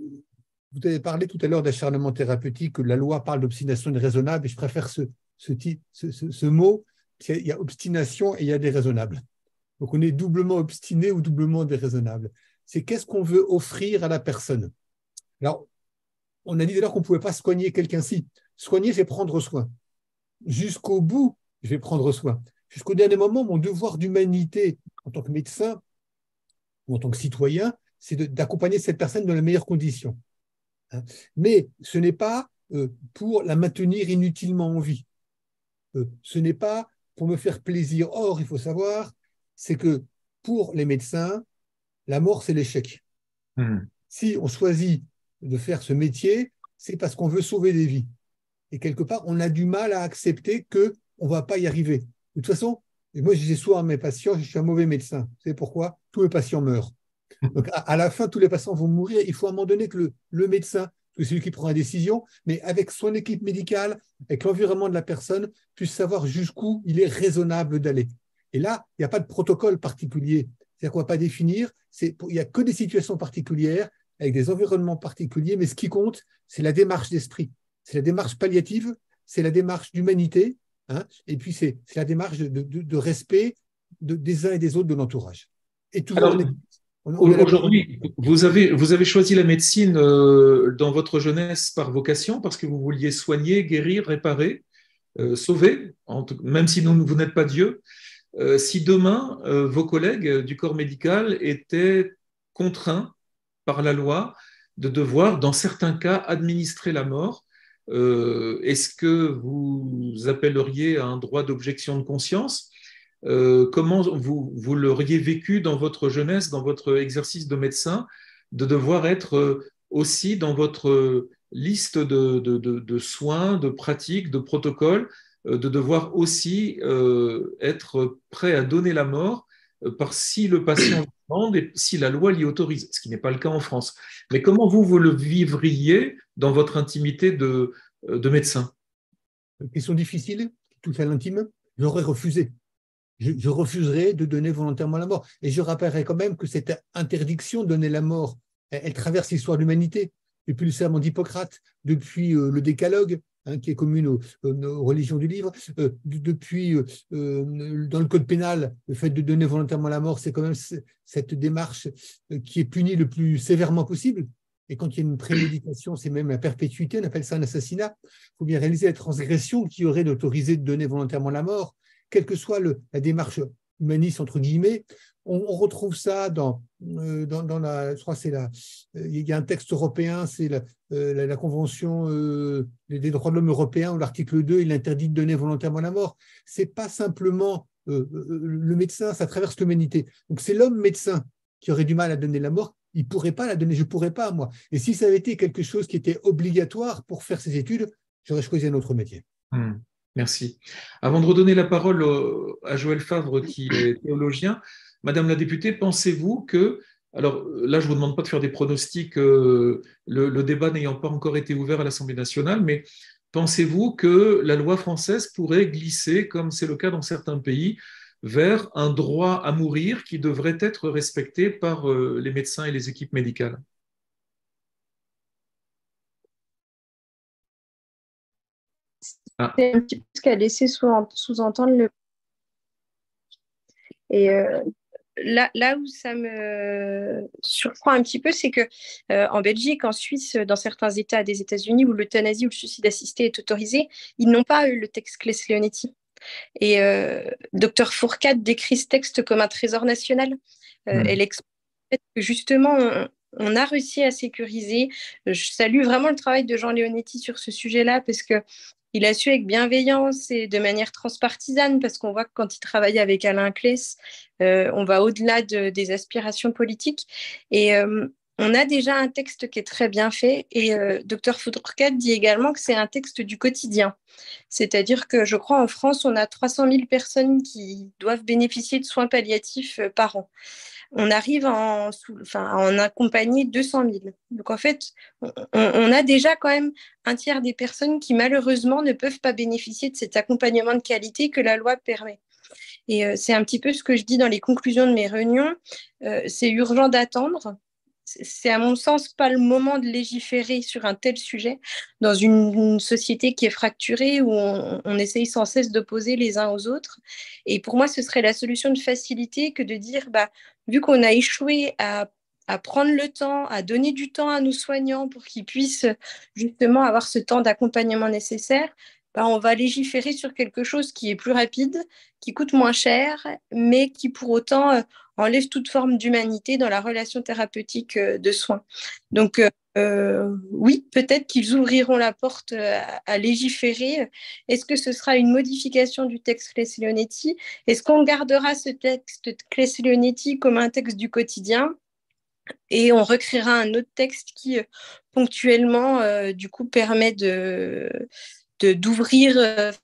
vous avez parlé tout à l'heure d'acharnement thérapeutique, que la loi parle d'obstination déraisonnable, et je préfère ce, ce, ce, ce, ce mot. Il y a obstination et il y a déraisonnable. Donc, on est doublement obstiné ou doublement déraisonnable. C'est qu'est-ce qu'on veut offrir à la personne. Alors, on a dit d'ailleurs qu'on ne pouvait pas soigner quelqu'un. Si, soigner, c'est prendre soin. Jusqu'au bout, je vais prendre soin. Jusqu'au dernier moment, mon devoir d'humanité en tant que médecin ou en tant que citoyen, c'est d'accompagner cette personne dans les meilleures conditions. Hein. Mais ce n'est pas euh, pour la maintenir inutilement en vie. Euh, ce n'est pas pour me faire plaisir. Or, il faut savoir, c'est que pour les médecins, la mort, c'est l'échec. Mmh. Si on choisit de faire ce métier, c'est parce qu'on veut sauver des vies. Et quelque part, on a du mal à accepter qu'on ne va pas y arriver. De toute façon, et moi, je dis souvent à mes patients, je suis un mauvais médecin. Vous savez pourquoi? Tous les patients meurent. Donc, à, à la fin, tous les patients vont mourir. Il faut à un moment donné que le, le médecin, c'est celui qui prend la décision, mais avec son équipe médicale, avec l'environnement de la personne, puisse savoir jusqu'où il est raisonnable d'aller. Et là, il n'y a pas de protocole particulier. C'est-à-dire qu'on ne va pas définir, il n'y a que des situations particulières, avec des environnements particuliers, mais ce qui compte, c'est la démarche d'esprit. C'est la démarche palliative, c'est la démarche d'humanité, hein, et puis c'est la démarche de, de, de respect de, des uns et des autres de l'entourage. Et toujours Alors, on, on aujourd'hui, vous avez, vous avez choisi la médecine euh, dans votre jeunesse par vocation, parce que vous vouliez soigner, guérir, réparer, euh, sauver, en tout, même si nous, vous n'êtes pas Dieu. Euh, si demain, euh, vos collègues du corps médical étaient contraints par la loi de devoir, dans certains cas, administrer la mort, euh, est-ce que vous appelleriez à un droit d'objection de conscience? euh, Comment vous, vous l'auriez vécu dans votre jeunesse, dans votre exercice de médecin, de devoir être aussi dans votre liste de, de, de, de soins, de pratiques, de protocoles, de devoir aussi euh, être prêt à donner la mort euh, par si le patient le demande et si la loi l'y autorise, ce qui n'est pas le cas en France. Mais comment vous, vous le vivriez dans votre intimité de, de médecin? Question difficile, tout à l'intime. J'aurais refusé. Je, je refuserais de donner volontairement la mort. Et je rappellerai quand même que cette interdiction de donner la mort, elle, elle traverse l'histoire de l'humanité. Depuis le serment d'Hippocrate, depuis euh, le décalogue, hein, qui est commune aux, aux religions du livre. Euh, depuis, euh, dans le code pénal, le fait de donner volontairement la mort, c'est quand même cette démarche qui est punie le plus sévèrement possible. Et quand il y a une préméditation, c'est même la perpétuité, on appelle ça un assassinat. Il faut bien réaliser la transgression qui aurait d'autoriser de donner volontairement la mort, quelle que soit le, la démarche humaniste, entre guillemets. On, on retrouve ça dans, euh, dans, dans la, je crois que c'est la, euh, il y a un texte européen, c'est la, euh, la, la Convention euh, des droits de l'homme européen, où l'article deux, il interdit de donner volontairement la mort. Ce n'est pas simplement euh, le médecin, ça traverse l'humanité. Donc c'est l'homme médecin qui aurait du mal à donner la mort. Il ne pourrait pas la donner, je ne pourrais pas, moi. Et si ça avait été quelque chose qui était obligatoire pour faire ses études, j'aurais choisi un autre métier. Mmh, merci. Avant de redonner la parole à Joël Favre, qui est théologien, Madame la députée, pensez-vous que, alors là, je ne vous demande pas de faire des pronostics, euh, le, le débat n'ayant pas encore été ouvert à l'Assemblée nationale, mais pensez-vous que la loi française pourrait glisser, comme c'est le cas dans certains pays, vers un droit à mourir qui devrait être respecté par euh, les médecins et les équipes médicales? Ah. C'est un petit peu ce qu'a laissé sous-entendre le... Et euh, là, là où ça me surprend un petit peu, c'est que euh, en Belgique, en Suisse, dans certains États des États-Unis où l'euthanasie ou le suicide assisté est autorisé, ils n'ont pas eu le texte Claes-Leonetti. Et euh, Docteur Fourcade décrit ce texte comme un trésor national. Euh, mmh. Elle explique que justement, on, on a réussi à sécuriser. Je salue vraiment le travail de Jean Leonetti sur ce sujet-là parce que il a su avec bienveillance et de manière transpartisane, parce qu'on voit que quand il travaille avec Alain Claes, euh, on va au-delà de, des aspirations politiques. Et euh, on a déjà un texte qui est très bien fait. Et euh, Docteur Fourcade dit également que c'est un texte du quotidien. C'est-à-dire que je crois en France, on a trois cent mille personnes qui doivent bénéficier de soins palliatifs par an. On arrive en, enfin, à en accompagner deux cent mille. Donc en fait, on, on a déjà quand même un tiers des personnes qui malheureusement ne peuvent pas bénéficier de cet accompagnement de qualité que la loi permet. Et euh, c'est un petit peu ce que je dis dans les conclusions de mes réunions. Euh, c'est urgent d'attendre. C'est à mon sens pas le moment de légiférer sur un tel sujet dans une, une société qui est fracturée où on, on essaye sans cesse d'opposer les uns aux autres. Et pour moi, ce serait la solution de facilité que de dire, bah, vu qu'on a échoué à, à prendre le temps, à donner du temps à nos soignants pour qu'ils puissent justement avoir ce temps d'accompagnement nécessaire, bah, on va légiférer sur quelque chose qui est plus rapide, qui coûte moins cher, mais qui pour autant euh, enlève toute forme d'humanité dans la relation thérapeutique euh, de soins. Donc euh, oui, peut-être qu'ils ouvriront la porte euh, à légiférer. Est-ce que ce sera une modification du texte Claes-Leonetti? Est-ce qu'on gardera ce texte Claes-Leonetti comme un texte du quotidien? Et on recréera un autre texte qui euh, ponctuellement euh, du coup permet de... De, d'ouvrir, euh,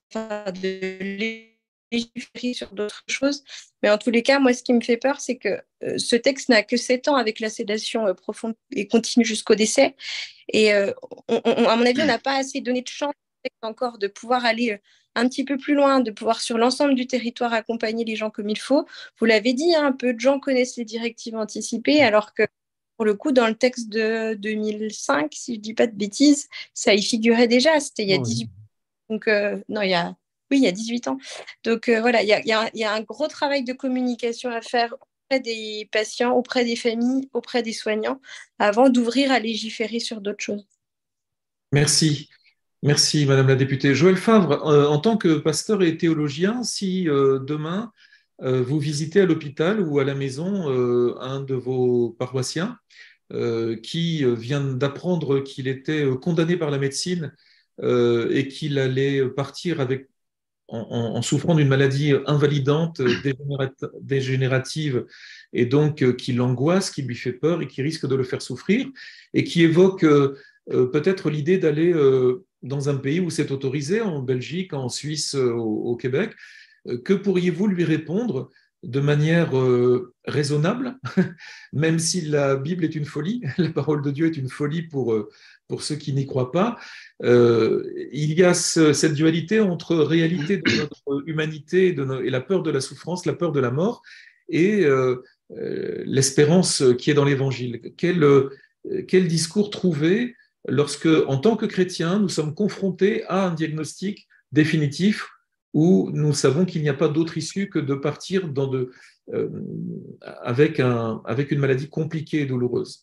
de légiférer sur d'autres choses. Mais en tous les cas, moi, ce qui me fait peur, c'est que euh, ce texte n'a que sept ans avec la sédation euh, profonde et continue jusqu'au décès. Et euh, on, on, à mon avis, on n'a pas assez donné de chance encore de pouvoir aller euh, un petit peu plus loin, de pouvoir sur l'ensemble du territoire accompagner les gens comme il faut. Vous l'avez dit, hein, peu de gens connaissent les directives anticipées, alors que pour le coup, dans le texte de deux mille cinq, si je ne dis pas de bêtises, ça y figurait déjà, c'était il y a dix-huit ans. Donc, euh, non, il y a, oui, il y a dix-huit ans. Donc, euh, voilà, il y a, il y a, il y a un gros travail de communication à faire auprès des patients, auprès des familles, auprès des soignants, avant d'ouvrir à légiférer sur d'autres choses. Merci. Merci, Madame la députée. Joël Favre, euh, en tant que pasteur et théologien, si euh, demain, euh, vous visitez à l'hôpital ou à la maison euh, un de vos paroissiens euh, qui vient d'apprendre qu'il était condamné par la médecine Euh, et qu'il allait partir avec, en, en souffrant d'une maladie invalidante, dégénérative, et donc euh, qui l'angoisse, qui lui fait peur et qui risque de le faire souffrir, et qui évoque euh, peut-être l'idée d'aller euh, dans un pays où c'est autorisé, en Belgique, en Suisse, euh, au, au Québec. Que pourriez-vous lui répondre de manière euh, raisonnable, même si la Bible est une folie, la parole de Dieu est une folie pour, euh, pour ceux qui n'y croient pas. Euh, il y a ce, cette dualité entre réalité de notre humanité de no- et la peur de la souffrance, la peur de la mort, et euh, euh, l'espérance qui est dans l'Évangile. Quel, euh, quel discours trouver lorsque, en tant que chrétiens, nous sommes confrontés à un diagnostic définitif où nous savons qu'il n'y a pas d'autre issue que de partir dans de, euh, avec, un, avec une maladie compliquée et douloureuse.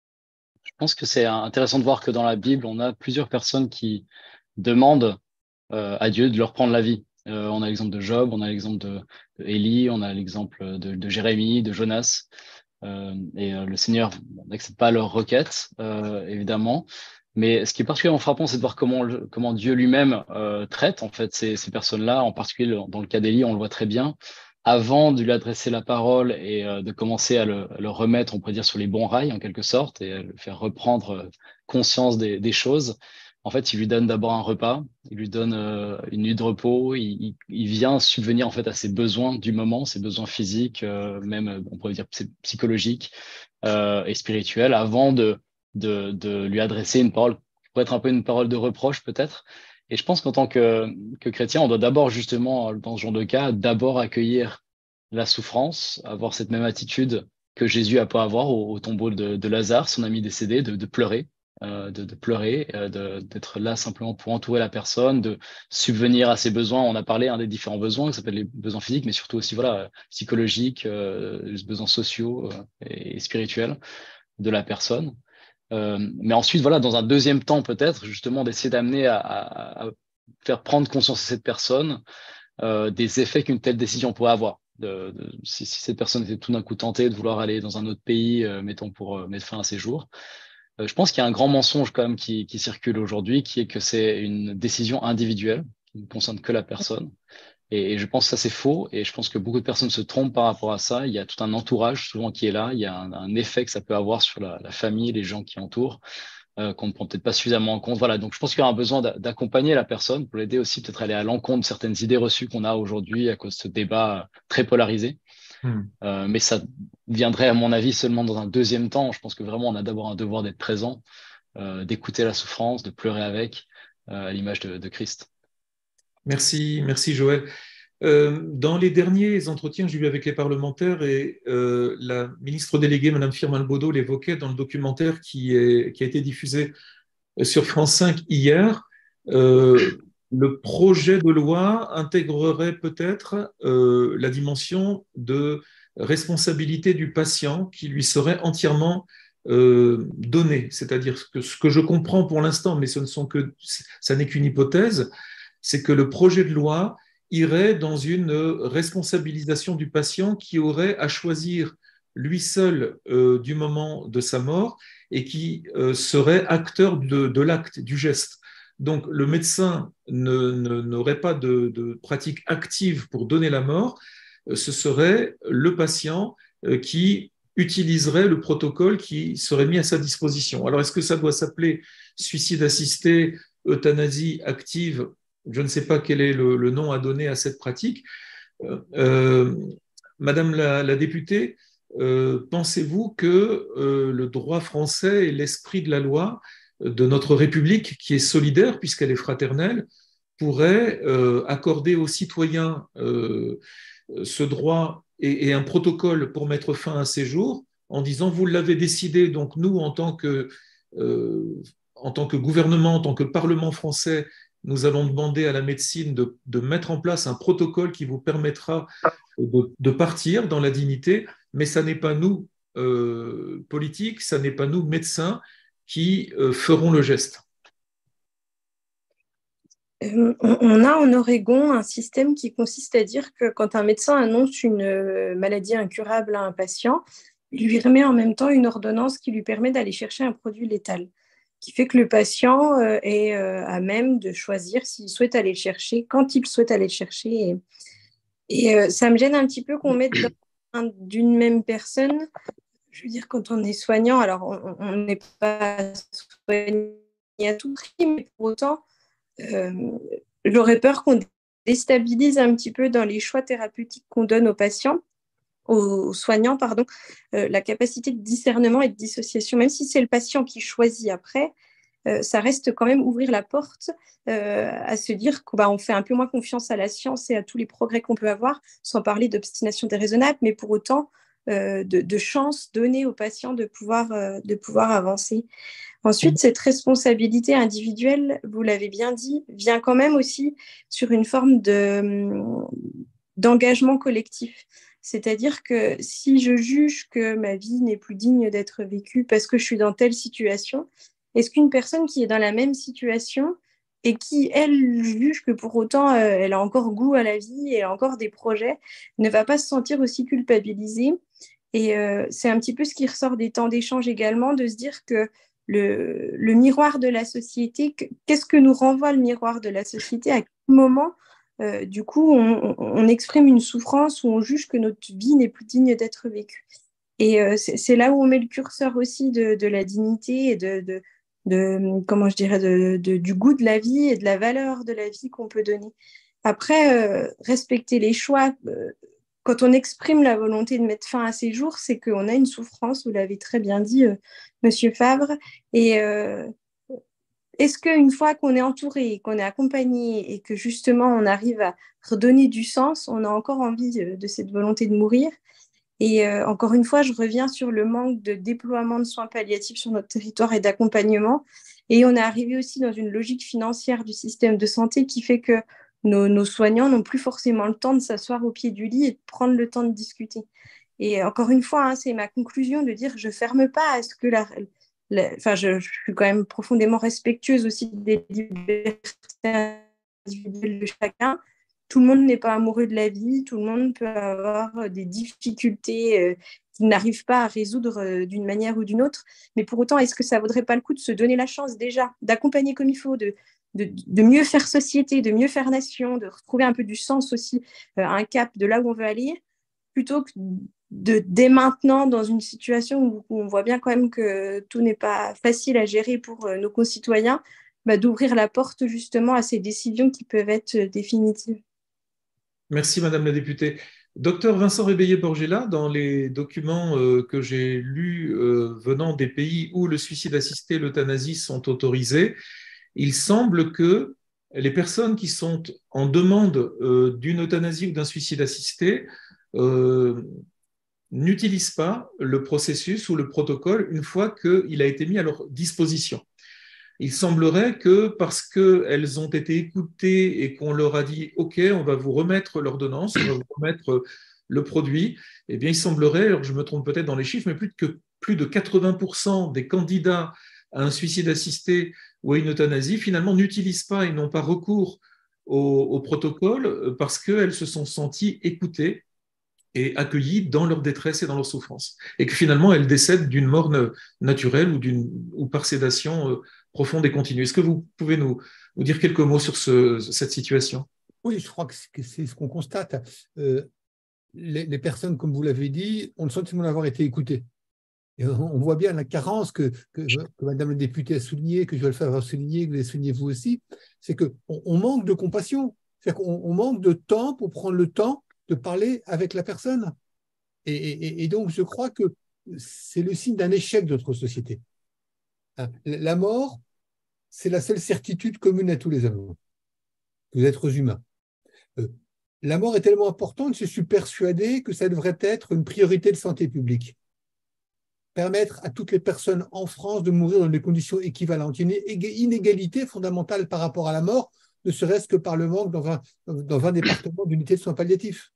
Je pense que c'est intéressant de voir que dans la Bible, on a plusieurs personnes qui demandent euh, à Dieu de leur prendre la vie. Euh, on a l'exemple de Job, on a l'exemple de, de Élie, on a l'exemple de, de Jérémie, de Jonas. Euh, et euh, le Seigneur n'accepte pas leurs requêtes, euh, évidemment. Mais ce qui est particulièrement frappant, c'est de voir comment, le, comment Dieu lui-même euh, traite en fait ces, ces personnes-là. En particulier dans le cas d'Élie, on le voit très bien. Avant de lui adresser la parole et euh, de commencer à le, à le remettre, on pourrait dire, sur les bons rails en quelque sorte, et à le faire reprendre conscience des, des choses, en fait, il lui donne d'abord un repas, il lui donne euh, une nuit de repos, il, il, il vient subvenir en fait à ses besoins du moment, ses besoins physiques, euh, même on pourrait dire psychologiques euh, et spirituels, avant de, de, de lui adresser une parole qui pourrait être un peu une parole de reproche peut-être. Et je pense qu'en tant que, que chrétien, on doit d'abord justement, dans ce genre de cas, d'abord accueillir la souffrance, avoir cette même attitude que Jésus a pu avoir au, au tombeau de, de Lazare, son ami décédé, de, de pleurer. Euh, de, de pleurer, euh, de, d'être là simplement pour entourer la personne, de subvenir à ses besoins. On a parlé hein, des différents besoins, qui s'appellent les besoins physiques, mais surtout aussi voilà, psychologiques, euh, les besoins sociaux euh, et, et spirituels de la personne. Euh, mais ensuite, voilà, dans un deuxième temps peut-être, justement, d'essayer d'amener à, à, à faire prendre conscience à cette personne euh, des effets qu'une telle décision pourrait avoir. De, de, si, si cette personne était tout d'un coup tentée de vouloir aller dans un autre pays, euh, mettons pour euh, mettre fin à ses jours, je pense qu'il y a un grand mensonge quand même qui, qui circule aujourd'hui, qui est que c'est une décision individuelle qui ne concerne que la personne. Et, et je pense que ça, c'est faux. Et je pense que beaucoup de personnes se trompent par rapport à ça. Il y a tout un entourage souvent qui est là. Il y a un, un effet que ça peut avoir sur la, la famille, les gens qui entourent, euh, qu'on ne prend peut-être pas suffisamment en compte. Voilà. Donc, je pense qu'il y a un besoin d'accompagner la personne pour l'aider aussi, peut-être aller à l'encontre de certaines idées reçues qu'on a aujourd'hui à cause de ce débat très polarisé. Mmh. Euh, mais ça viendrait, à mon avis, seulement dans un deuxième temps. Je pense que vraiment, on a d'abord un devoir d'être présent, euh, d'écouter la souffrance, de pleurer avec, euh, à l'image de, de Christ. Merci, merci Joël. Euh, dans les derniers entretiens que j'ai eu avec les parlementaires, et euh, la ministre déléguée, Mme Firmin Lebaudot, l'évoquait dans le documentaire qui, est, qui a été diffusé sur France cinq hier, euh, le projet de loi intégrerait peut-être euh, la dimension de responsabilité du patient qui lui serait entièrement euh, donnée. C'est-à-dire que ce que je comprends pour l'instant, mais ce ne sont que, ça n'est qu'une hypothèse, c'est que le projet de loi irait dans une responsabilisation du patient qui aurait à choisir lui seul euh, du moment de sa mort et qui euh, serait acteur de, de l'acte, du geste. Donc le médecin ne, ne, n'aurait pas de, de pratique active pour donner la mort, ce serait le patient euh, qui utiliserait le protocole qui serait mis à sa disposition. Alors est-ce que ça doit s'appeler suicide assisté, euthanasie active? Je ne sais pas quel est le, le nom à donner à cette pratique. Euh, Madame la, la députée, euh, pensez-vous que euh, le droit français et l'esprit de la loi de notre République, qui est solidaire puisqu'elle est fraternelle, pourraient euh, accorder aux citoyens euh, ce droit et, et un protocole pour mettre fin à ces jours en disant vous l'avez décidé, donc nous, en tant que, euh, en tant que gouvernement, en tant que Parlement français, nous allons demander à la médecine de, de mettre en place un protocole qui vous permettra de, de partir dans la dignité, mais ça n'est pas nous, euh, politiques, ça n'est pas nous, médecins, qui euh, ferons le geste. Euh, on a en Oregon un système qui consiste à dire que quand un médecin annonce une maladie incurable à un patient, il lui remet en même temps une ordonnance qui lui permet d'aller chercher un produit létal, qui fait que le patient euh, est euh, à même de choisir s'il souhaite aller le chercher, quand il souhaite aller le chercher. Et, et euh, ça me gêne un petit peu qu'on mette dans d'une même personne, je veux dire, quand on est soignant, alors on n'est pas soigné à tout prix, mais pour autant, euh, j'aurais peur qu'on déstabilise un petit peu dans les choix thérapeutiques qu'on donne aux patients, aux soignants, pardon, euh, la capacité de discernement et de dissociation, même si c'est le patient qui choisit après, euh, ça reste quand même ouvrir la porte euh, à se dire qu'on bah, on fait un peu moins confiance à la science et à tous les progrès qu'on peut avoir, sans parler d'obstination déraisonnable, mais pour autant, euh, de, de chance donnée aux patients de pouvoir, euh, de pouvoir avancer. Ensuite, cette responsabilité individuelle, vous l'avez bien dit, vient quand même aussi sur une forme de, d'engagement collectif. C'est-à-dire que si je juge que ma vie n'est plus digne d'être vécue parce que je suis dans telle situation, est-ce qu'une personne qui est dans la même situation et qui, elle, juge que pour autant, euh, elle a encore goût à la vie et a encore des projets, ne va pas se sentir aussi culpabilisée? Et euh, c'est un petit peu ce qui ressort des temps d'échange également, de se dire que le, le miroir de la société, qu'est-ce que nous renvoie le miroir de la société? À quel moment Euh, du coup, on, on exprime une souffrance où on juge que notre vie n'est plus digne d'être vécue. Et euh, c'est là où on met le curseur aussi de, de la dignité et de, de, de comment je dirais, de, de, du goût de la vie et de la valeur de la vie qu'on peut donner. Après, euh, respecter les choix, euh, quand on exprime la volonté de mettre fin à ces jours, c'est qu'on a une souffrance, vous l'avez très bien dit, euh, Monsieur Favre, et euh, est-ce qu'une fois qu'on est entouré, qu'on est accompagné et que justement on arrive à redonner du sens, on a encore envie de cette volonté de mourir? Et euh, encore une fois, je reviens sur le manque de déploiement de soins palliatifs sur notre territoire et d'accompagnement. Et on est arrivé aussi dans une logique financière du système de santé qui fait que nos, nos soignants n'ont plus forcément le temps de s'asseoir au pied du lit et de prendre le temps de discuter. Et encore une fois, hein, c'est ma conclusion de dire je ne ferme pas à ce que la... la enfin, je, je suis quand même profondément respectueuse aussi des libertés individuelles de chacun. Tout le monde n'est pas amoureux de la vie, tout le monde peut avoir des difficultés euh, qu'il n'arrive pas à résoudre euh, d'une manière ou d'une autre. Mais pour autant, est-ce que ça ne vaudrait pas le coup de se donner la chance déjà d'accompagner comme il faut, de, de, de mieux faire société, de mieux faire nation, de retrouver un peu du sens aussi, euh, un cap de là où on veut aller, plutôt que de, dès maintenant, dans une situation où, où on voit bien quand même que tout n'est pas facile à gérer pour euh, nos concitoyens, bah, d'ouvrir la porte justement à ces décisions qui peuvent être euh, définitives. Merci, Madame la députée. Docteur Vincent Rébeillé-Borgella, dans les documents euh, que j'ai lus euh, venant des pays où le suicide assisté et l'euthanasie sont autorisés, il semble que les personnes qui sont en demande euh, d'une euthanasie ou d'un suicide assisté euh, n'utilisent pas le processus ou le protocole une fois qu'il a été mis à leur disposition. Il semblerait que parce qu'elles ont été écoutées et qu'on leur a dit « Ok, on va vous remettre l'ordonnance, on va vous remettre le produit », eh bien, il semblerait, alors je me trompe peut-être dans les chiffres, mais plus de, plus de quatre-vingts pour cent des candidats à un suicide assisté ou à une euthanasie, finalement, n'utilisent pas et n'ont pas recours au, au protocole parce qu'elles se sont senties écoutées et accueillies dans leur détresse et dans leur souffrance. Et que finalement, elles décèdent d'une mort naturelle ou, d'une, ou par sédation profonde et continue. Est-ce que vous pouvez nous, nous dire quelques mots sur ce, cette situation? Oui, je crois que c'est ce qu'on constate. Euh, les, les personnes, comme vous l'avez dit, ont le sentiment d'avoir été écoutées. Et on voit bien la carence que, que, que Madame la députée a soulignée, que Joël Favre a souligné, que vous avez souligné vous aussi, c'est qu'on on manque de compassion. C'est-à-dire qu'on on manque de temps pour prendre le temps de parler avec la personne. Et, et, et donc, je crois que c'est le signe d'un échec de notre société. La mort, c'est la seule certitude commune à tous les hommes, aux êtres humains. La mort est tellement importante que je suis persuadé que ça devrait être une priorité de santé publique. Permettre à toutes les personnes en France de mourir dans des conditions équivalentes. Il y a une inégalité fondamentale par rapport à la mort, ne serait-ce que par le manque dans vingt, dans vingt départements d'unités de soins palliatifs.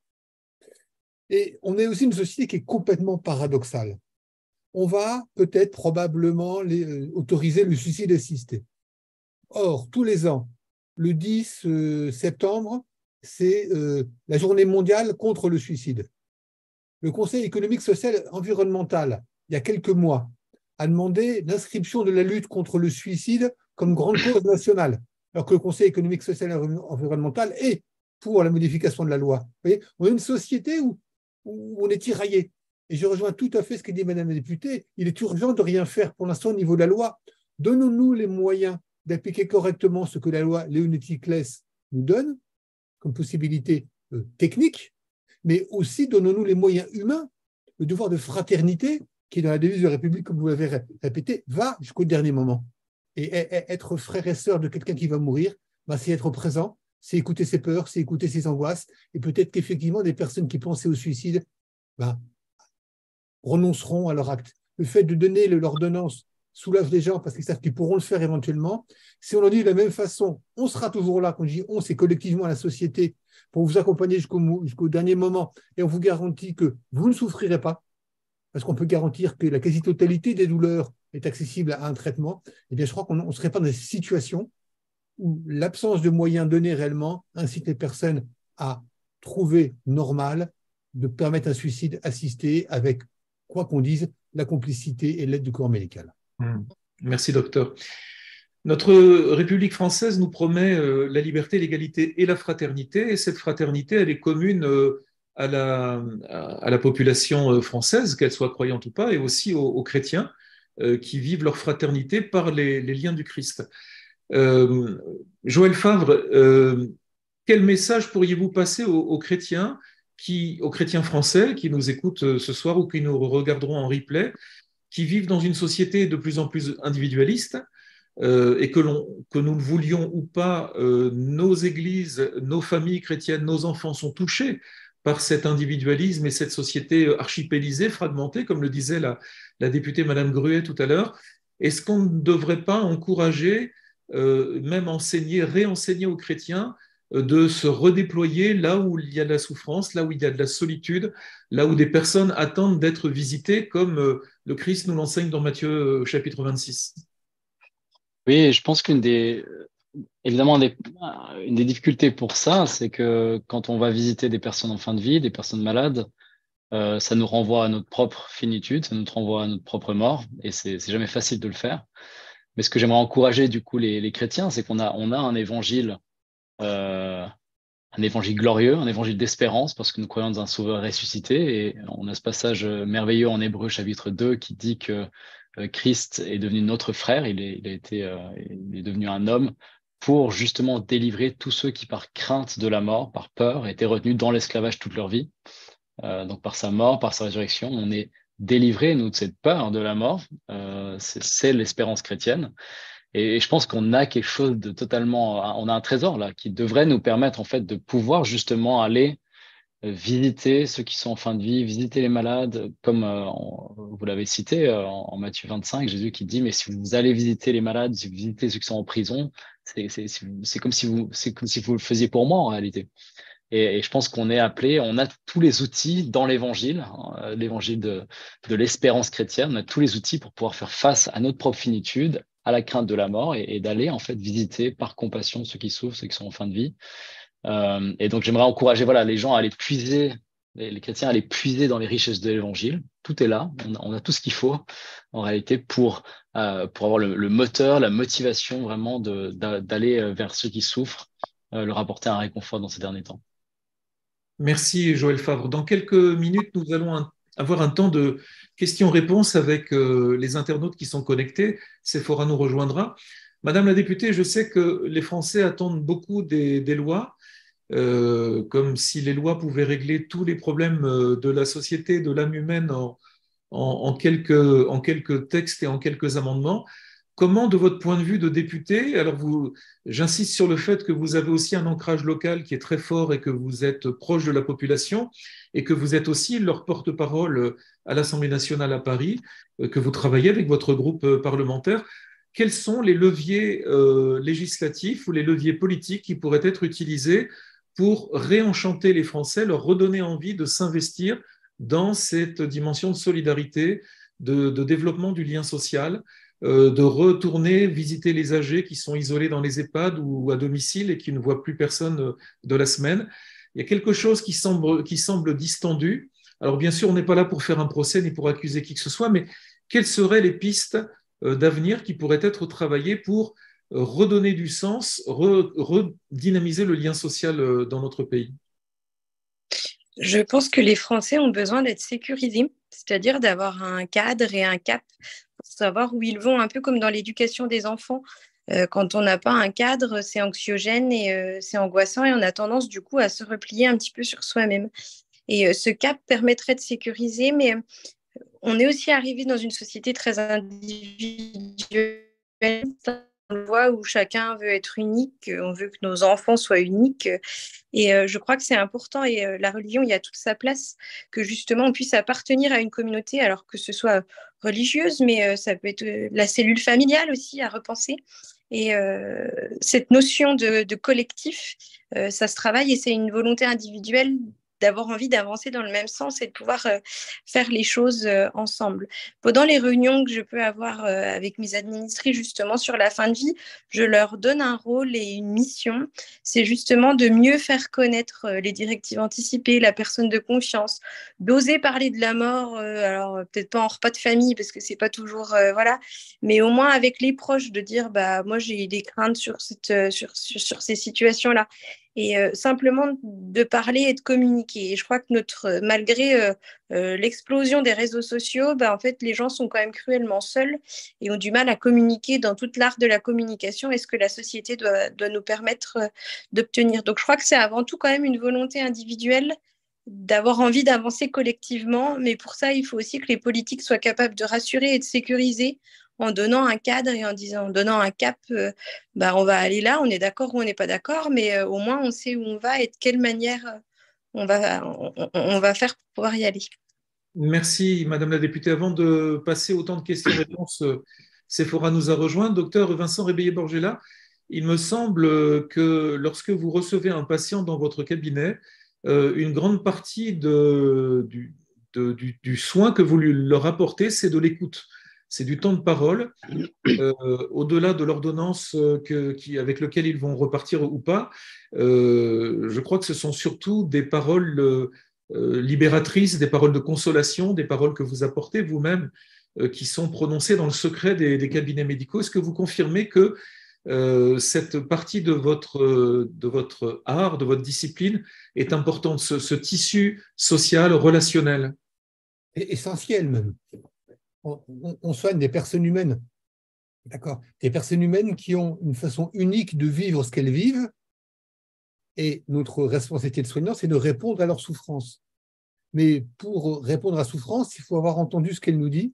Et on est aussi une société qui est complètement paradoxale. On va peut-être probablement les, euh, autoriser le suicide assisté. Or, tous les ans, le dix septembre, c'est euh, la journée mondiale contre le suicide. Le Conseil économique, social et environnemental, il y a quelques mois, a demandé l'inscription de la lutte contre le suicide comme grande cause nationale, alors que le Conseil économique, social et environnemental est pour la modification de la loi. Vous voyez, on a une société où, où on est tiraillé. Et je rejoins tout à fait ce que dit Madame la députée. Il est urgent de rien faire pour l'instant au niveau de la loi. Donnons-nous les moyens d'appliquer correctement ce que la loi Leonetti-Claes nous donne comme possibilité euh, technique, mais aussi donnons-nous les moyens humains. Le devoir de fraternité, qui est dans la devise de la République, comme vous l'avez répété, va jusqu'au dernier moment. Et, et, et être frère et sœur de quelqu'un qui va mourir, ben, c'est être présent, c'est écouter ses peurs, c'est écouter ses angoisses, et peut-être qu'effectivement, des personnes qui pensaient au suicide, ben, renonceront à leur acte. Le fait de donner l'ordonnance soulage les gens parce qu'ils savent qu'ils pourront le faire éventuellement. Si on leur dit de la même façon, on sera toujours là, quand je dis on, c'est collectivement la société, pour vous accompagner jusqu'au jusqu'au dernier moment, et on vous garantit que vous ne souffrirez pas, parce qu'on peut garantir que la quasi-totalité des douleurs est accessible à un traitement, eh bien je crois qu'on ne serait pas dans des situations où l'absence de moyens donnés réellement incite les personnes à trouver normal de permettre un suicide assisté avec, quoi qu'on dise, la complicité et l'aide du corps médical. Merci, docteur. Notre République française nous promet euh, la liberté, l'égalité et la fraternité, et cette fraternité, elle est commune euh, à, la, à la population française, qu'elle soit croyante ou pas, et aussi aux, aux chrétiens euh, qui vivent leur fraternité par les, les liens du Christ. Euh, Joël Favre, euh, quel message pourriez-vous passer aux, aux chrétiens, qui, aux chrétiens français qui nous écoutent ce soir ou qui nous regarderont en replay, qui vivent dans une société de plus en plus individualiste, euh, et que, l'on, que nous le voulions ou pas, euh, nos églises, nos familles chrétiennes, nos enfants sont touchés par cet individualisme et cette société archipélisée, fragmentée, comme le disait la, la députée Madame Gruet tout à l'heure. Est-ce qu'on ne devrait pas encourager, euh, même enseigner, réenseigner aux chrétiens de se redéployer là où il y a de la souffrance, là où il y a de la solitude, là où des personnes attendent d'être visitées, comme le Christ nous l'enseigne dans Matthieu chapitre vingt-six. Oui, je pense qu'une des, évidemment, des, une des difficultés pour ça, c'est que quand on va visiter des personnes en fin de vie, des personnes malades, euh, ça nous renvoie à notre propre finitude, ça nous renvoie à notre propre mort, et c'est, c'est jamais facile de le faire. Mais ce que j'aimerais encourager du coup les, les chrétiens, c'est qu'on a, on a un évangile Euh, un évangile glorieux, un évangile d'espérance, parce que nous croyons dans un sauveur ressuscité, et on a ce passage merveilleux en Hébreux chapitre deux qui dit que Christ est devenu notre frère, il est, il a été, euh, il est devenu un homme pour justement délivrer tous ceux qui par crainte de la mort, par peur, étaient retenus dans l'esclavage toute leur vie. Euh, donc par sa mort, par sa résurrection, on est délivrés, nous, de cette peur de la mort. Euh, c'est, c'est l'espérance chrétienne. Et je pense qu'on a quelque chose de totalement, on a un trésor là qui devrait nous permettre en fait de pouvoir justement aller visiter ceux qui sont en fin de vie, visiter les malades, comme euh, vous l'avez cité euh, en Matthieu vingt-cinq, Jésus qui dit mais si vous allez visiter les malades, si vous visitez ceux qui sont en prison, c'est, c'est, c'est comme si vous, c'est comme si vous le faisiez pour moi en réalité. Et, et je pense qu'on est appelé, on a tous les outils dans l'évangile, hein, l'évangile de, de l'espérance chrétienne, on a tous les outils pour pouvoir faire face à notre propre finitude, à la crainte de la mort, et, et d'aller en fait visiter par compassion ceux qui souffrent, ceux qui sont en fin de vie. Euh, et donc j'aimerais encourager voilà les gens à aller puiser, les, les chrétiens à aller puiser dans les richesses de l'évangile. Tout est là, on a, on a tout ce qu'il faut en réalité pour euh, pour avoir le, le moteur, la motivation vraiment de, de, d'aller vers ceux qui souffrent, euh, leur apporter un réconfort dans ces derniers temps. Merci Joël Favre. Dans quelques minutes, nous allons un, avoir un temps de questions-réponses avec euh, les internautes qui sont connectés. Sephora nous rejoindra. Madame la députée, je sais que les Français attendent beaucoup des, des lois, euh, comme si les lois pouvaient régler tous les problèmes de la société, de l'âme humaine en, en, en, quelques, en quelques textes et en quelques amendements. Comment, de votre point de vue de député, alors vous, j'insiste sur le fait que vous avez aussi un ancrage local qui est très fort et que vous êtes proche de la population et que vous êtes aussi leur porte-parole à l'Assemblée nationale à Paris, que vous travaillez avec votre groupe parlementaire. Quels sont les leviers euh, législatifs ou les leviers politiques qui pourraient être utilisés pour réenchanter les Français, leur redonner envie de s'investir dans cette dimension de solidarité, de, de développement du lien social, de retourner visiter les âgés qui sont isolés dans les EHPAD ou à domicile et qui ne voient plus personne de la semaine. Il y a quelque chose qui semble, qui semble distendu. Alors bien sûr, on n'est pas là pour faire un procès ni pour accuser qui que ce soit, mais quelles seraient les pistes d'avenir qui pourraient être travaillées pour redonner du sens, redynamiser le lien social dans notre pays? Je pense que les Français ont besoin d'être sécurisés, c'est-à-dire d'avoir un cadre et un cap pour savoir où ils vont, un peu comme dans l'éducation des enfants. Euh, quand on n'a pas un cadre, c'est anxiogène et euh, c'est angoissant et on a tendance du coup à se replier un petit peu sur soi-même. Et euh, ce cap permettrait de sécuriser, mais euh, on est aussi arrivé dans une société très individuelle, voie où chacun veut être unique, on veut que nos enfants soient uniques. Et euh, je crois que c'est important et euh, la religion, il y a toute sa place, que justement on puisse appartenir à une communauté, alors que ce soit religieuse, mais euh, ça peut être euh, la cellule familiale aussi à repenser. Et euh, cette notion de, de collectif, euh, ça se travaille et c'est une volonté individuelle d'avoir envie d'avancer dans le même sens et de pouvoir euh, faire les choses euh, ensemble. Pendant les réunions que je peux avoir euh, avec mes administrés justement sur la fin de vie, je leur donne un rôle et une mission. C'est justement de mieux faire connaître euh, les directives anticipées, la personne de confiance, d'oser parler de la mort, euh, alors euh, peut-être pas en repas de famille parce que c'est pas toujours, euh, voilà, mais au moins avec les proches, de dire, bah moi j'ai des craintes sur, cette, euh, sur, sur, sur ces situations-là. Et euh, simplement de parler et de communiquer. Et je crois que notre, malgré euh, euh, l'explosion des réseaux sociaux, bah, en fait, les gens sont quand même cruellement seuls et ont du mal à communiquer dans toute l'art de la communication et ce que la société doit, doit nous permettre euh, d'obtenir. Donc, je crois que c'est avant tout quand même une volonté individuelle d'avoir envie d'avancer collectivement, mais pour ça, il faut aussi que les politiques soient capables de rassurer et de sécuriser en donnant un cadre et en disant, en donnant un cap, euh, bah, on va aller là, on est d'accord ou on n'est pas d'accord, mais euh, au moins on sait où on va et de quelle manière euh, on va, on, on va faire pour pouvoir y aller. Merci, Madame la députée. Avant de passer au temps de questions-réponses, Sephora nous a rejoint. Docteur Vincent Rébeillé-Borgella, il me semble que lorsque vous recevez un patient dans votre cabinet, euh, une grande partie de, du, de, du, du soin que vous lui, leur apportez, c'est de l'écoute. C'est du temps de parole, euh, au-delà de l'ordonnance que, qui, avec laquelle ils vont repartir ou pas. Euh, je crois que ce sont surtout des paroles euh, libératrices, des paroles de consolation, des paroles que vous apportez vous-même, euh, qui sont prononcées dans le secret des, des cabinets médicaux. Est-ce que vous confirmez que euh, cette partie de votre, de votre art, de votre discipline est importante, ce, ce tissu social, relationnel? Et essentiel même. On, on, on soigne des personnes humaines, d'accord, des personnes humaines qui ont une façon unique de vivre ce qu'elles vivent, et notre responsabilité de soignant, c'est de répondre à leur souffrance. Mais pour répondre à la souffrance, il faut avoir entendu ce qu'elle nous dit,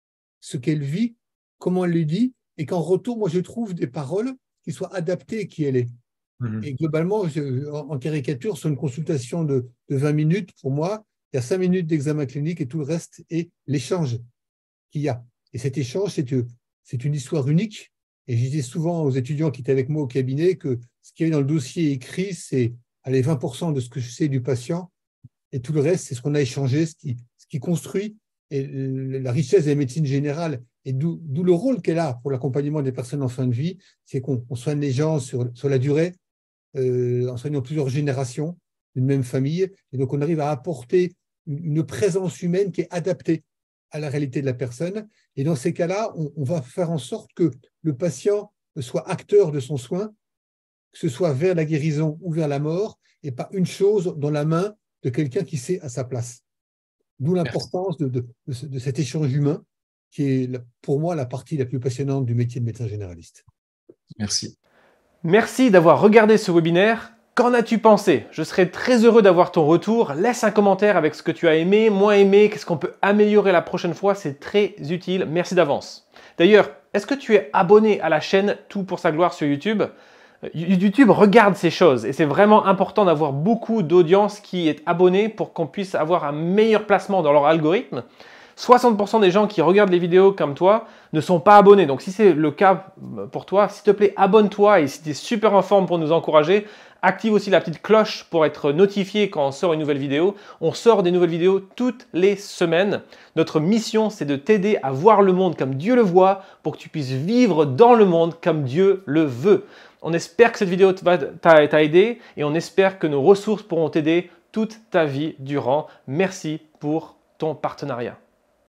ce qu'elle vit, comment elle le dit, et qu'en retour, moi, je trouve des paroles qui soient adaptées à qui elle est. Mmh. Et globalement, je, en caricature, sur une consultation de, de vingt minutes, pour moi, il y a cinq minutes d'examen clinique et tout le reste est l'échange qu'il y a. Et cet échange, c'est, c'est une histoire unique. Et je disais souvent aux étudiants qui étaient avec moi au cabinet que ce qu'il y avait dans le dossier écrit, c'est allez, vingt pour cent de ce que je sais du patient, et tout le reste, c'est ce qu'on a échangé, ce qui, ce qui construit et la richesse de la médecine générale, et d'où, d'où le rôle qu'elle a pour l'accompagnement des personnes en fin de vie, c'est qu'on on soigne les gens sur, sur la durée, euh, en soignant plusieurs générations d'une même famille, et donc on arrive à apporter une, une présence humaine qui est adaptée à la réalité de la personne. Et dans ces cas-là, on, on va faire en sorte que le patient soit acteur de son soin, que ce soit vers la guérison ou vers la mort, et pas une chose dans la main de quelqu'un qui sait à sa place. D'où l'importance de, de, de, de cet échange humain, qui est pour moi la partie la plus passionnante du métier de médecin généraliste. Merci. Merci d'avoir regardé ce webinaire. Qu'en as-tu pensé? Je serais très heureux d'avoir ton retour. Laisse un commentaire avec ce que tu as aimé, moins aimé, qu'est-ce qu'on peut améliorer la prochaine fois. C'est très utile. Merci d'avance. D'ailleurs, est-ce que tu es abonné à la chaîne Tout pour sa gloire sur YouTube? YouTube regarde ces choses et c'est vraiment important d'avoir beaucoup d'audience qui est abonnée pour qu'on puisse avoir un meilleur placement dans leur algorithme. soixante pour cent des gens qui regardent les vidéos comme toi ne sont pas abonnés. Donc si c'est le cas pour toi, s'il te plaît, abonne-toi et si tu es super en forme pour nous encourager, active aussi la petite cloche pour être notifié quand on sort une nouvelle vidéo. On sort des nouvelles vidéos toutes les semaines. Notre mission, c'est de t'aider à voir le monde comme Dieu le voit pour que tu puisses vivre dans le monde comme Dieu le veut. On espère que cette vidéo t'a aidé et on espère que nos ressources pourront t'aider toute ta vie durant. Merci pour ton partenariat.